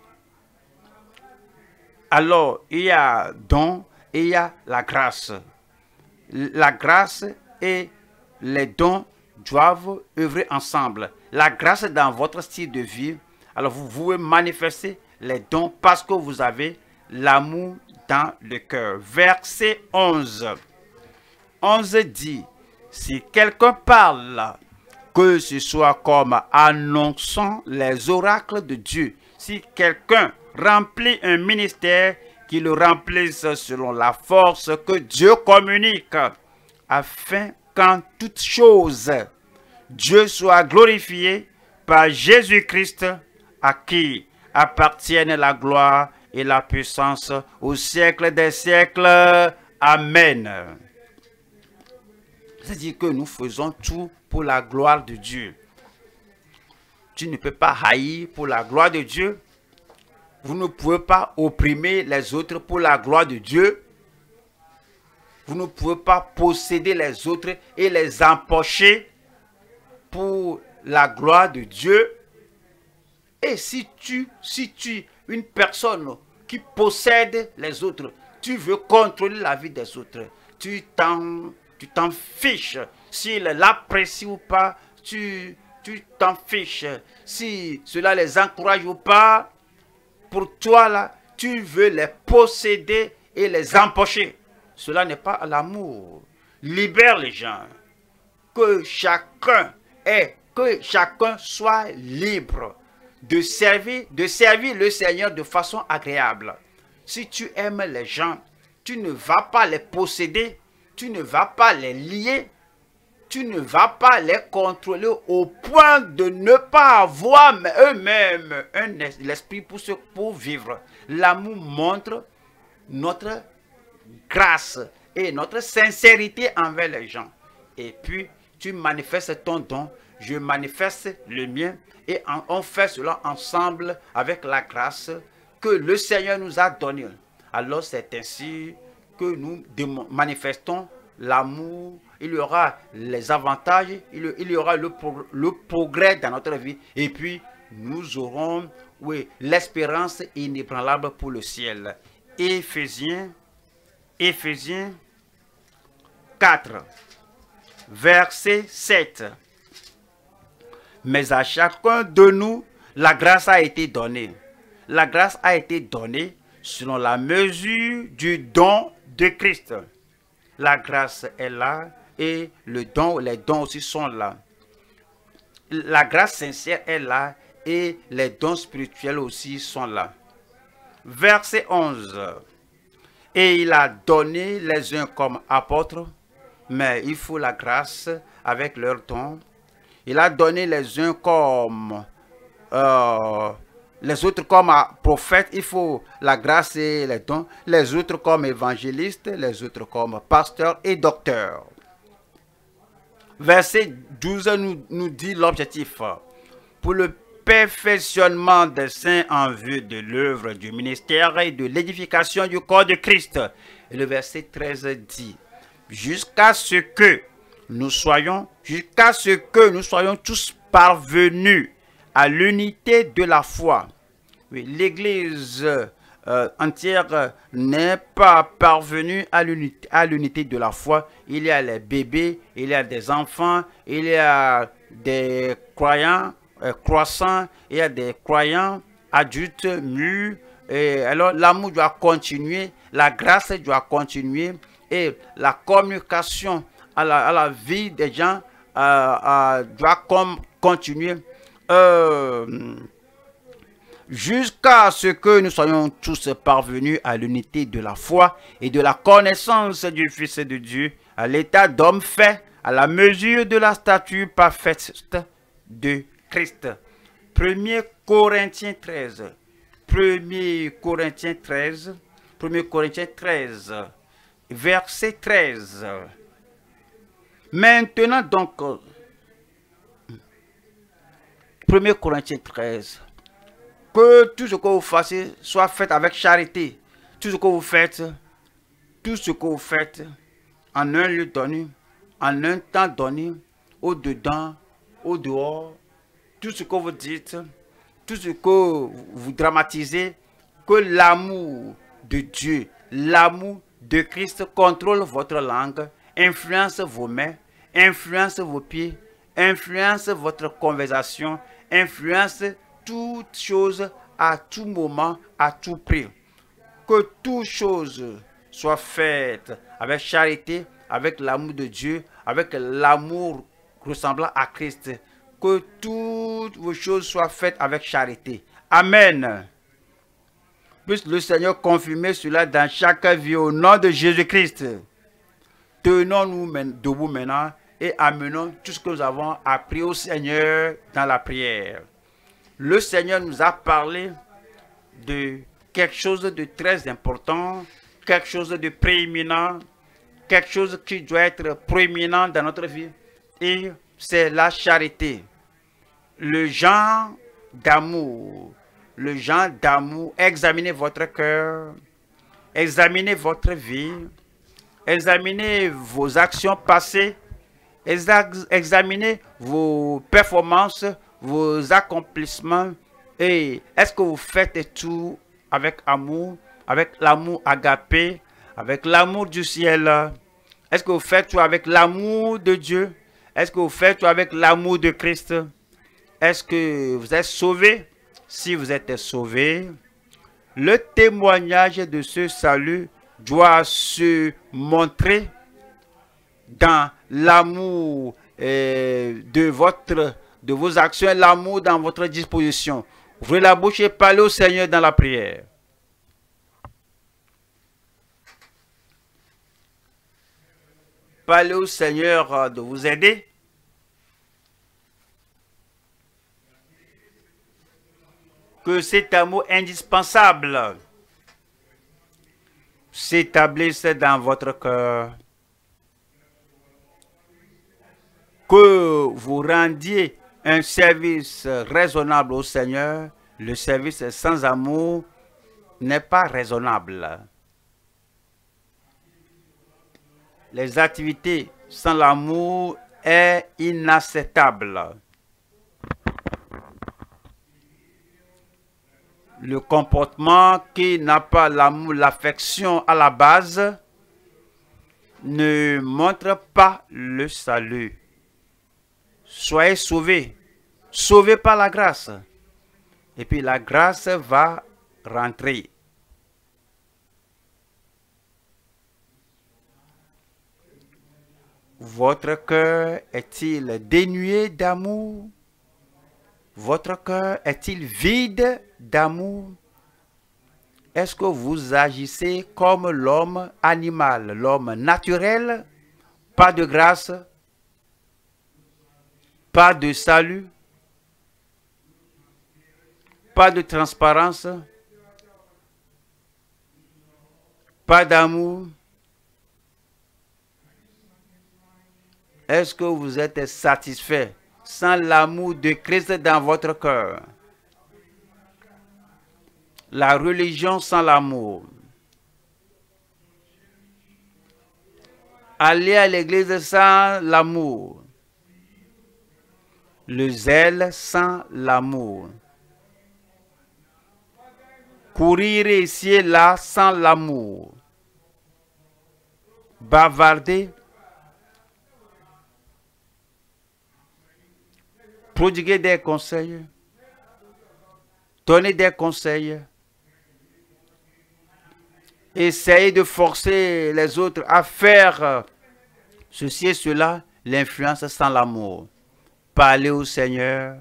Alors, il y a don et il y a la grâce. La grâce et les dons doivent œuvrer ensemble. La grâce dans votre style de vie, alors vous pouvez manifester les dons parce que vous avez l'amour dans le cœur. Verset onze. onze dit, si quelqu'un parle, que ce soit comme annonçant les oracles de Dieu. Si quelqu'un remplit un ministère, qu'il le remplisse selon la force que Dieu communique, afin qu'en toutes choses, Dieu soit glorifié par Jésus-Christ, à qui appartiennent la gloire et la puissance au siècle des siècles. Amen. C'est-à-dire que nous faisons tout pour la gloire de Dieu. Tu ne peux pas haïr pour la gloire de Dieu. Vous ne pouvez pas opprimer les autres pour la gloire de Dieu. Vous ne pouvez pas posséder les autres et les empocher pour la gloire de Dieu. Et si tu, si tu, une personne qui possède les autres, tu veux contrôler la vie des autres, tu t'en, tu t'en fiches. S'ils l'apprécient ou pas, tu, tu t'en fiches. Si cela les encourage ou pas, pour toi là, tu veux les posséder et les empocher. Cela n'est pas l'amour. Libère les gens. Que chacun ait, que chacun soit libre de servir, de servir le Seigneur de façon agréable. Si tu aimes les gens, tu ne vas pas les posséder, tu ne vas pas les lier, tu ne vas pas les contrôler au point de ne pas avoir eux-mêmes un l'esprit pour, pour vivre. L'amour montre notre grâce et notre sincérité envers les gens. Et puis, tu manifestes ton don, je manifeste le mien, et on fait cela ensemble avec la grâce que le Seigneur nous a donnée. Alors, c'est ainsi que nous manifestons l'amour. Il y aura les avantages, il y aura le, pro, le progrès dans notre vie. Et puis, nous aurons, oui, l'espérance inébranlable pour le ciel. Éphésiens, Éphésiens quatre, verset sept. Mais à chacun de nous, la grâce a été donnée. La grâce a été donnée selon la mesure du don de Christ. La grâce est là et le don, les dons aussi sont là. La grâce sincère est là et les dons spirituels aussi sont là. Verset onze. Et il a donné les uns comme apôtres, mais il faut la grâce avec leurs dons. Il a donné les uns comme euh, les autres comme prophètes, il faut la grâce et les dons. Les autres comme évangélistes, les autres comme pasteurs et docteurs. Verset douze nous, nous dit l'objectif. Pour le perfectionnement des saints en vue de l'œuvre du ministère et de l'édification du corps de Christ. Et le verset treize dit, jusqu'à ce que nous soyons, jusqu'à ce que nous soyons tous parvenus à l'unité de la foi. Oui, l'Église euh, entière n'est pas parvenue à l'unité, à l'unité de la foi. Il y a les bébés, il y a des enfants, il y a des croyants euh, croissants, il y a des croyants adultes, mûrs. Et alors l'amour doit continuer, la grâce doit continuer et la communication à la, à la vie des gens euh, euh, doit com continuer euh, jusqu'à ce que nous soyons tous parvenus à l'unité de la foi et de la connaissance du Fils de Dieu, à l'état d'homme fait, à la mesure de la stature parfaite de Christ. premier Corinthiens treize. premier Corinthiens treize. premier Corinthiens treize. Verset treize. Maintenant donc, premier Corinthiens treize, que tout ce que vous fassiez soit fait avec charité. Tout ce que vous faites, tout ce que vous faites, en un lieu donné, en un temps donné, au-dedans, au-dehors, tout ce que vous dites, tout ce que vous dramatisez, que l'amour de Dieu, l'amour de Christ contrôle votre langue, influence vos mains, influence vos pieds, influence votre conversation, influence toutes choses à tout moment, à tout prix. que toute chose soit faite avec charité, avec l'amour de Dieu, avec l'amour ressemblant à Christ. Que toutes vos choses soient faites avec charité. Amen. Puisse le Seigneur confirmer cela dans chaque vie au nom de Jésus-Christ. Tenons-nous debout maintenant et amenons tout ce que nous avons appris au Seigneur dans la prière. Le Seigneur nous a parlé de quelque chose de très important, quelque chose de prééminent, quelque chose qui doit être prééminent dans notre vie. Et c'est la charité. Le genre d'amour. Le genre d'amour. Examinez votre cœur. Examinez votre vie. Examinez vos actions passées. Examinez vos performances, vos accomplissements. Et est-ce que vous faites tout avec amour, avec l'amour agapé, avec l'amour du ciel? Est-ce que vous faites tout avec l'amour de Dieu? Est-ce que vous faites tout avec l'amour de Christ? Est-ce que vous êtes sauvé? Si vous êtes sauvé, le témoignage de ce salut doit se montrer dans l'amour euh, de votre, de vos actions, l'amour dans votre disposition. Ouvrez la bouche et parlez au Seigneur dans la prière. Parlez au Seigneur de vous aider. Que cet amour indispensable s'établisse dans votre cœur. Que vous rendiez un service raisonnable au Seigneur. Le service sans amour n'est pas raisonnable. Les activités sans l'amour est inacceptable. Le comportement qui n'a pas l'amour, l'affection à la base ne montre pas le salut. Soyez sauvés, sauvés par la grâce. Et puis la grâce va rentrer. Votre cœur est-il dénué d'amour? Votre cœur est-il vide d'amour? Est-ce que vous agissez comme l'homme animal, l'homme naturel? Pas de grâce, pas de salut, pas de transparence, pas d'amour. Est-ce que vous êtes satisfait sans l'amour de Christ dans votre cœur? La religion sans l'amour. Aller à l'église sans l'amour. Le zèle sans l'amour. Courir ici et là sans l'amour. Bavarder. Prodiguer des conseils. Donner des conseils. Essayer de forcer les autres à faire ceci et cela, l'influence sans l'amour. Parlez au Seigneur.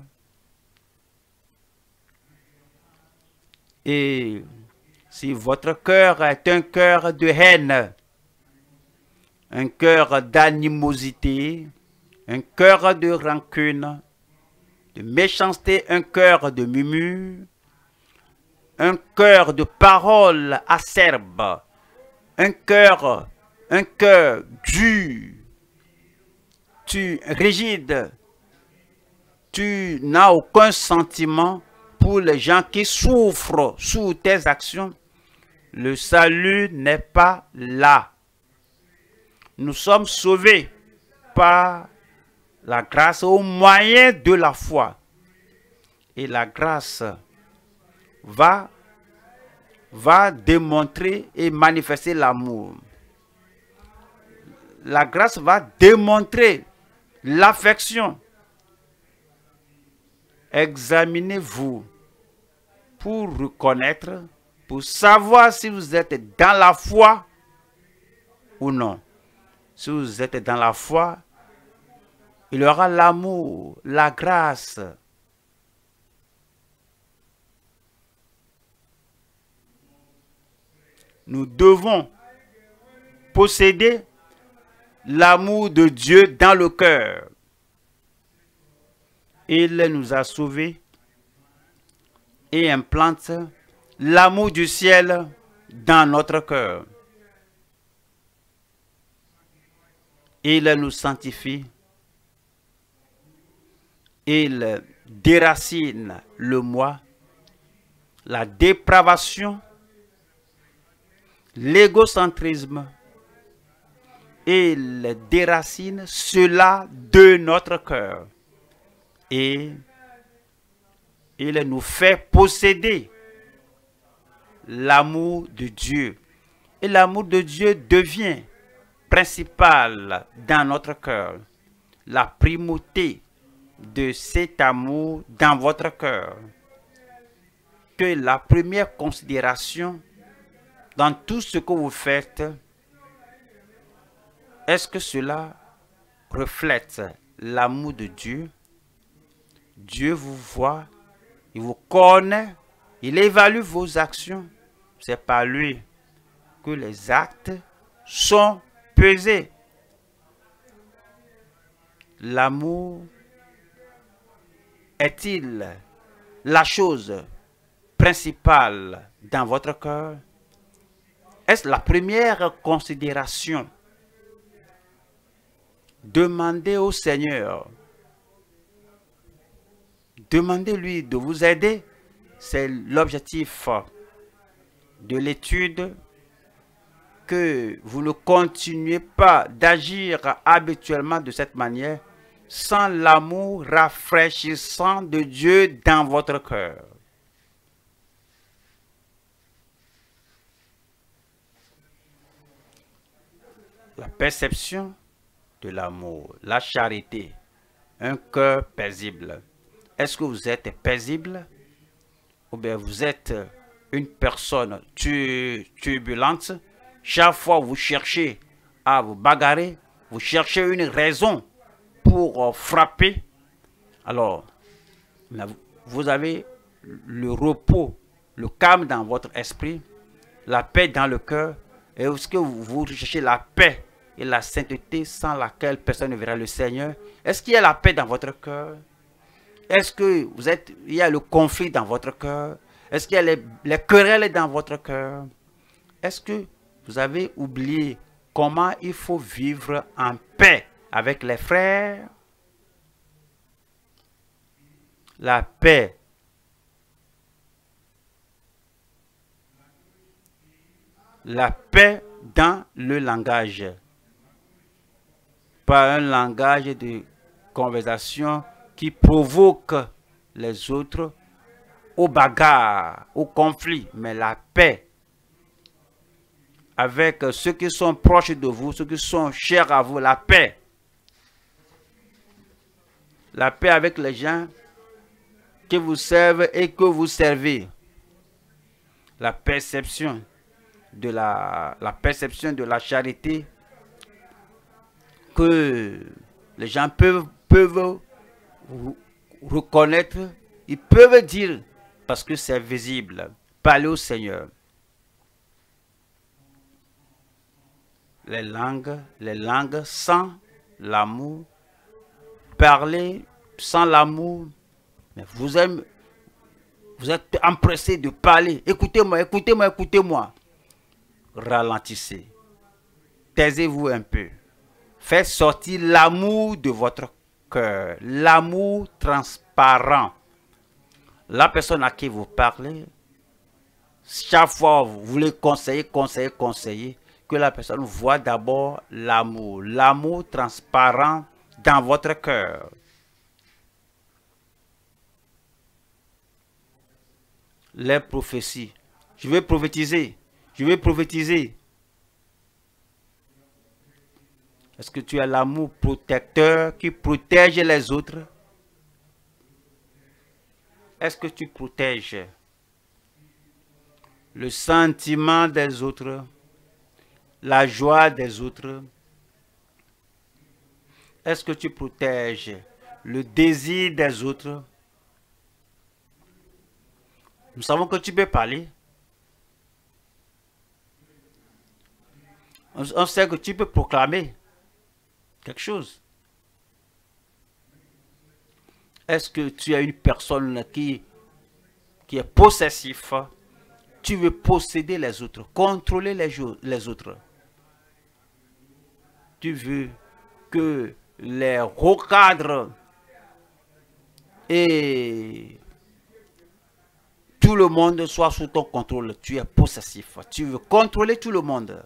Et si votre cœur est un cœur de haine, un cœur d'animosité, un cœur de rancune, de méchanceté, un cœur de murmure, un cœur de paroles acerbes, un cœur, un cœur dur, tu rigide, tu n'as aucun sentiment pour les gens qui souffrent sous tes actions, le salut n'est pas là. Nous sommes sauvés par la grâce au moyen de la foi. Et la grâce va, va démontrer et manifester l'amour. La grâce va démontrer l'affection. Examinez-vous pour reconnaître, pour savoir si vous êtes dans la foi ou non. Si vous êtes dans la foi, il y aura l'amour, la grâce. Nous devons posséder l'amour de Dieu dans le cœur. Il nous a sauvés et implante l'amour du ciel dans notre cœur. Il nous sanctifie. Il déracine le moi, la dépravation, l'égocentrisme. Il déracine cela de notre cœur. Et il nous fait posséder l'amour de Dieu. Et l'amour de Dieu devient principal dans notre cœur. La primauté de cet amour dans votre cœur. Que la première considération dans tout ce que vous faites, est-ce que cela reflète l'amour de Dieu? Dieu vous voit, il vous connaît, il évalue vos actions. C'est par lui que les actes sont pesés. L'amour est-il la chose principale dans votre cœur? Est-ce la première considération? Demandez au Seigneur. Demandez-lui de vous aider. C'est l'objectif de l'étude. Que vous ne continuez pas d'agir habituellement de cette manière sans l'amour rafraîchissant de Dieu dans votre cœur. La perception de l'amour, la charité, un cœur paisible. Est-ce que vous êtes paisible ou bien vous êtes une personne turbulente? Chaque fois vous cherchez à vous bagarrer, vous cherchez une raison pour frapper. Alors, vous avez le repos, le calme dans votre esprit, la paix dans le cœur. Et est-ce que vous recherchez la paix et la sainteté sans laquelle personne ne verra le Seigneur? Est-ce qu'il y a la paix dans votre cœur? Est-ce que vous êtes, il y a le conflit dans votre cœur? Est-ce qu'il y a les, les querelles dans votre cœur? Est-ce que vous avez oublié comment il faut vivre en paix avec les frères? La paix. La paix dans le langage. Pas un langage de conversation qui provoque les autres aux bagarres, au conflit, mais la paix avec ceux qui sont proches de vous, ceux qui sont chers à vous, la paix. La paix avec les gens qui vous servent et que vous servez. La perception de la, la perception de la charité que les gens peuvent, peuvent reconnaître, ils peuvent dire parce que c'est visible. Parlez au Seigneur. Les langues, les langues sans l'amour, parler sans l'amour, mais vous aimez, vous êtes empressé de parler. Écoutez-moi, écoutez-moi, écoutez-moi. Ralentissez. Taisez-vous un peu. Faites sortir l'amour de votre cœur. L'amour transparent. La personne à qui vous parlez, chaque fois vous voulez conseiller, conseiller, conseiller, que la personne voit d'abord l'amour. L'amour transparent dans votre cœur. Les prophéties. Je vais prophétiser. Je vais prophétiser. Est-ce que tu as l'amour protecteur qui protège les autres? Est-ce que tu protèges? le sentiment des autres, la joie des autres? Est-ce que tu protèges le désir des autres? Nous savons que tu peux parler. On, on sait que tu peux proclamer quelque chose. Est-ce que tu es une personne qui, qui est possessif? Tu veux posséder les autres, contrôler les, les autres. Tu veux que les recadres et tout le monde soit sous ton contrôle. Tu es possessif. Tu veux contrôler tout le monde.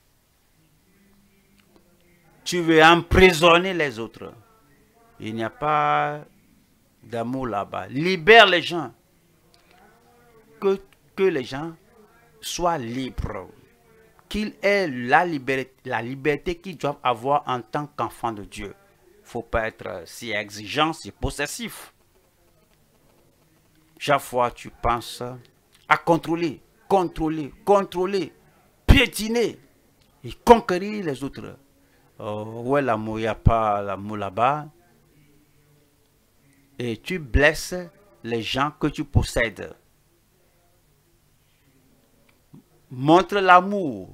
Tu veux emprisonner les autres. Il n'y a pas d'amour là-bas. Libère les gens. Que, que les gens soient libres. Qu'ils aient la liberté, la liberté qu'ils doivent avoir en tant qu'enfants de Dieu. Il ne faut pas être si exigeant, si possessif. Chaque fois tu penses à contrôler, contrôler, contrôler, piétiner et conquérir les autres. Oh, ouais, l'amour, il n'y a pas l'amour là-bas. Et tu blesses les gens que tu possèdes. Montre l'amour.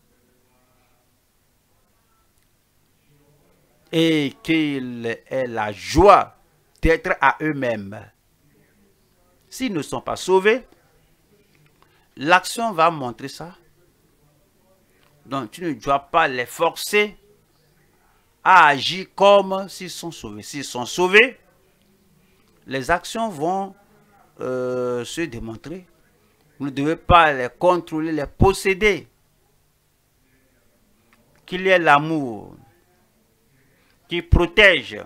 Et qu'ils aient la joie d'être à eux-mêmes. S'ils ne sont pas sauvés, l'action va montrer ça. Donc tu ne dois pas les forcer à agir comme s'ils sont sauvés. S'ils sont sauvés, les actions vont euh, se démontrer. Vous ne devez pas les contrôler, les posséder. Qu'il y ait l'amour qui protège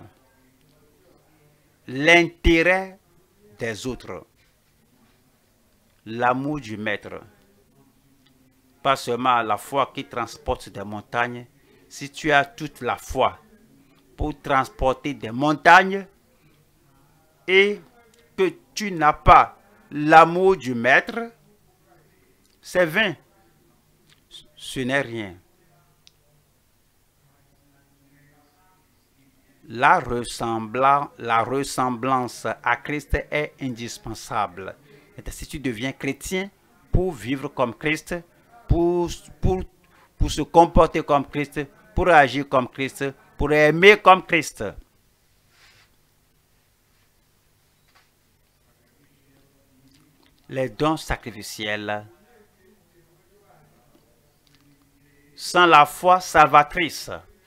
l'intérêt des autres. L'amour du maître. Pas seulement la foi qui transporte des montagnes. Si tu as toute la foi pour transporter des montagnes et que tu n'as pas l'amour du maître, c'est vain. Ce n'est rien. La ressemblance, la ressemblance à Christ est indispensable. Et si tu deviens chrétien, pour vivre comme Christ, pour, pour, pour se comporter comme Christ, pour agir comme Christ, pour aimer comme Christ. Les dons sacrificiels. Sans la foi salvatrice,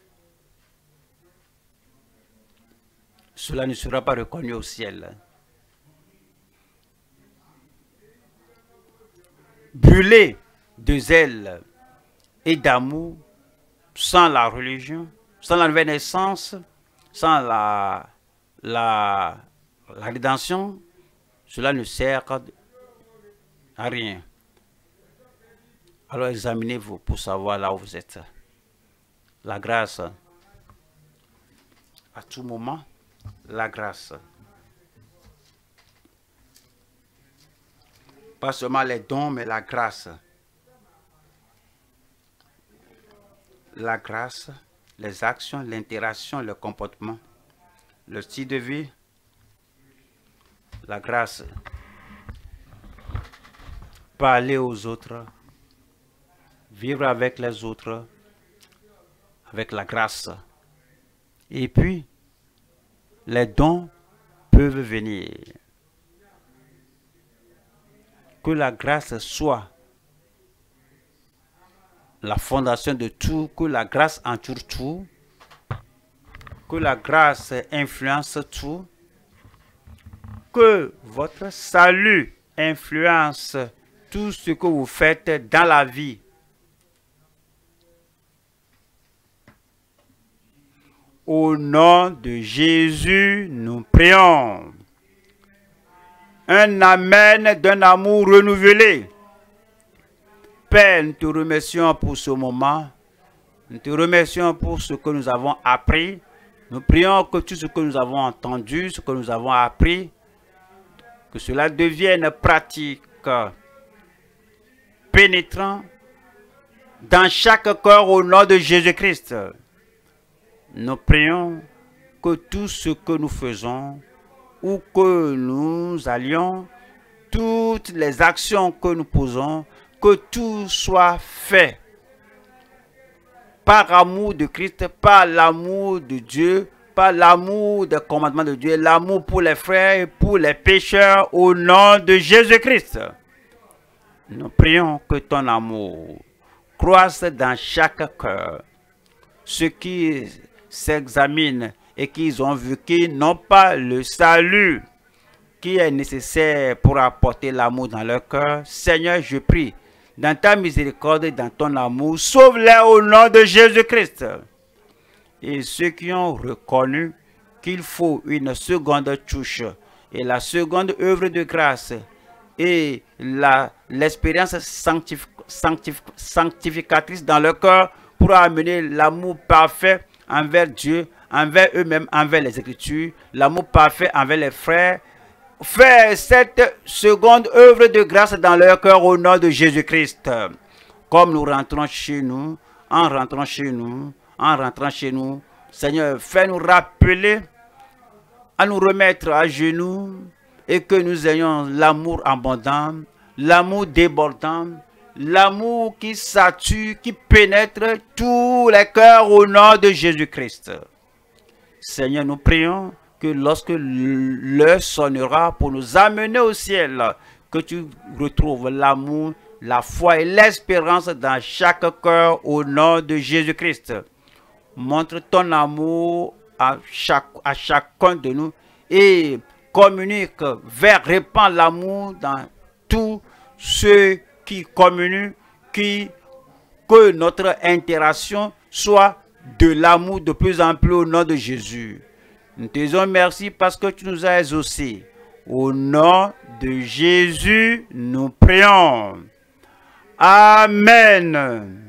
cela ne sera pas reconnu au ciel. Brûlé de zèle et d'amour, sans la religion, sans la nouvelle naissance, sans la, la, la rédemption, cela ne sert à rien. Alors examinez-vous pour savoir là où vous êtes. La grâce, à tout moment, la grâce. Pas seulement les dons, mais la grâce. La grâce, les actions, l'interaction, le comportement, le style de vie, la grâce. Parler aux autres, vivre avec les autres, avec la grâce. Et puis, les dons peuvent venir. Que la grâce soit la fondation de tout, que la grâce entoure tout, que la grâce influence tout, que votre salut influence tout ce que vous faites dans la vie. Au nom de Jésus, nous prions. Un amen d'un amour renouvelé. Père, nous te remercions pour ce moment. Nous te remercions pour ce que nous avons appris. Nous prions que tout ce que nous avons entendu, ce que nous avons appris, que cela devienne pratique pénétrant dans chaque cœur au nom de Jésus-Christ. Nous prions que tout ce que nous faisons, où que nous allions, toutes les actions que nous posons, que tout soit fait par amour de Christ, par l'amour de Dieu, par l'amour des commandements de Dieu, l'amour pour les frères et pour les pécheurs au nom de Jésus-Christ. Nous prions que ton amour croisse dans chaque cœur. Ceux qui s'examinent et qui ont vu qu'ils n'ont pas le salut qui est nécessaire pour apporter l'amour dans leur cœur, Seigneur, je prie, dans ta miséricorde et dans ton amour, sauve-les au nom de Jésus-Christ. Et ceux qui ont reconnu qu'il faut une seconde touche et la seconde œuvre de grâce et l'expérience sanctif, sanctif, sanctificatrice dans leur cœur pour amener l'amour parfait envers Dieu, envers eux-mêmes, envers les Écritures, l'amour parfait envers les frères, faire cette seconde œuvre de grâce dans leur cœur au nom de Jésus-Christ. Comme nous rentrons chez nous, en rentrant chez nous, en rentrant chez nous, Seigneur, fais-nous rappeler à nous remettre à genoux et que nous ayons l'amour abondant, l'amour débordant, l'amour qui sature, qui pénètre tous les cœurs au nom de Jésus-Christ. Seigneur, nous prions que lorsque l'heure sonnera pour nous amener au ciel, que tu retrouves l'amour, la foi et l'espérance dans chaque cœur au nom de Jésus-Christ. Montre ton amour à, chaque, à chacun de nous et communique vers, répand l'amour dans tous ceux qui communiquent, qui, que notre interaction soit de l'amour de plus en plus au nom de Jésus. Nous te disons merci parce que tu nous as exaucés. Au nom de Jésus, nous prions. Amen.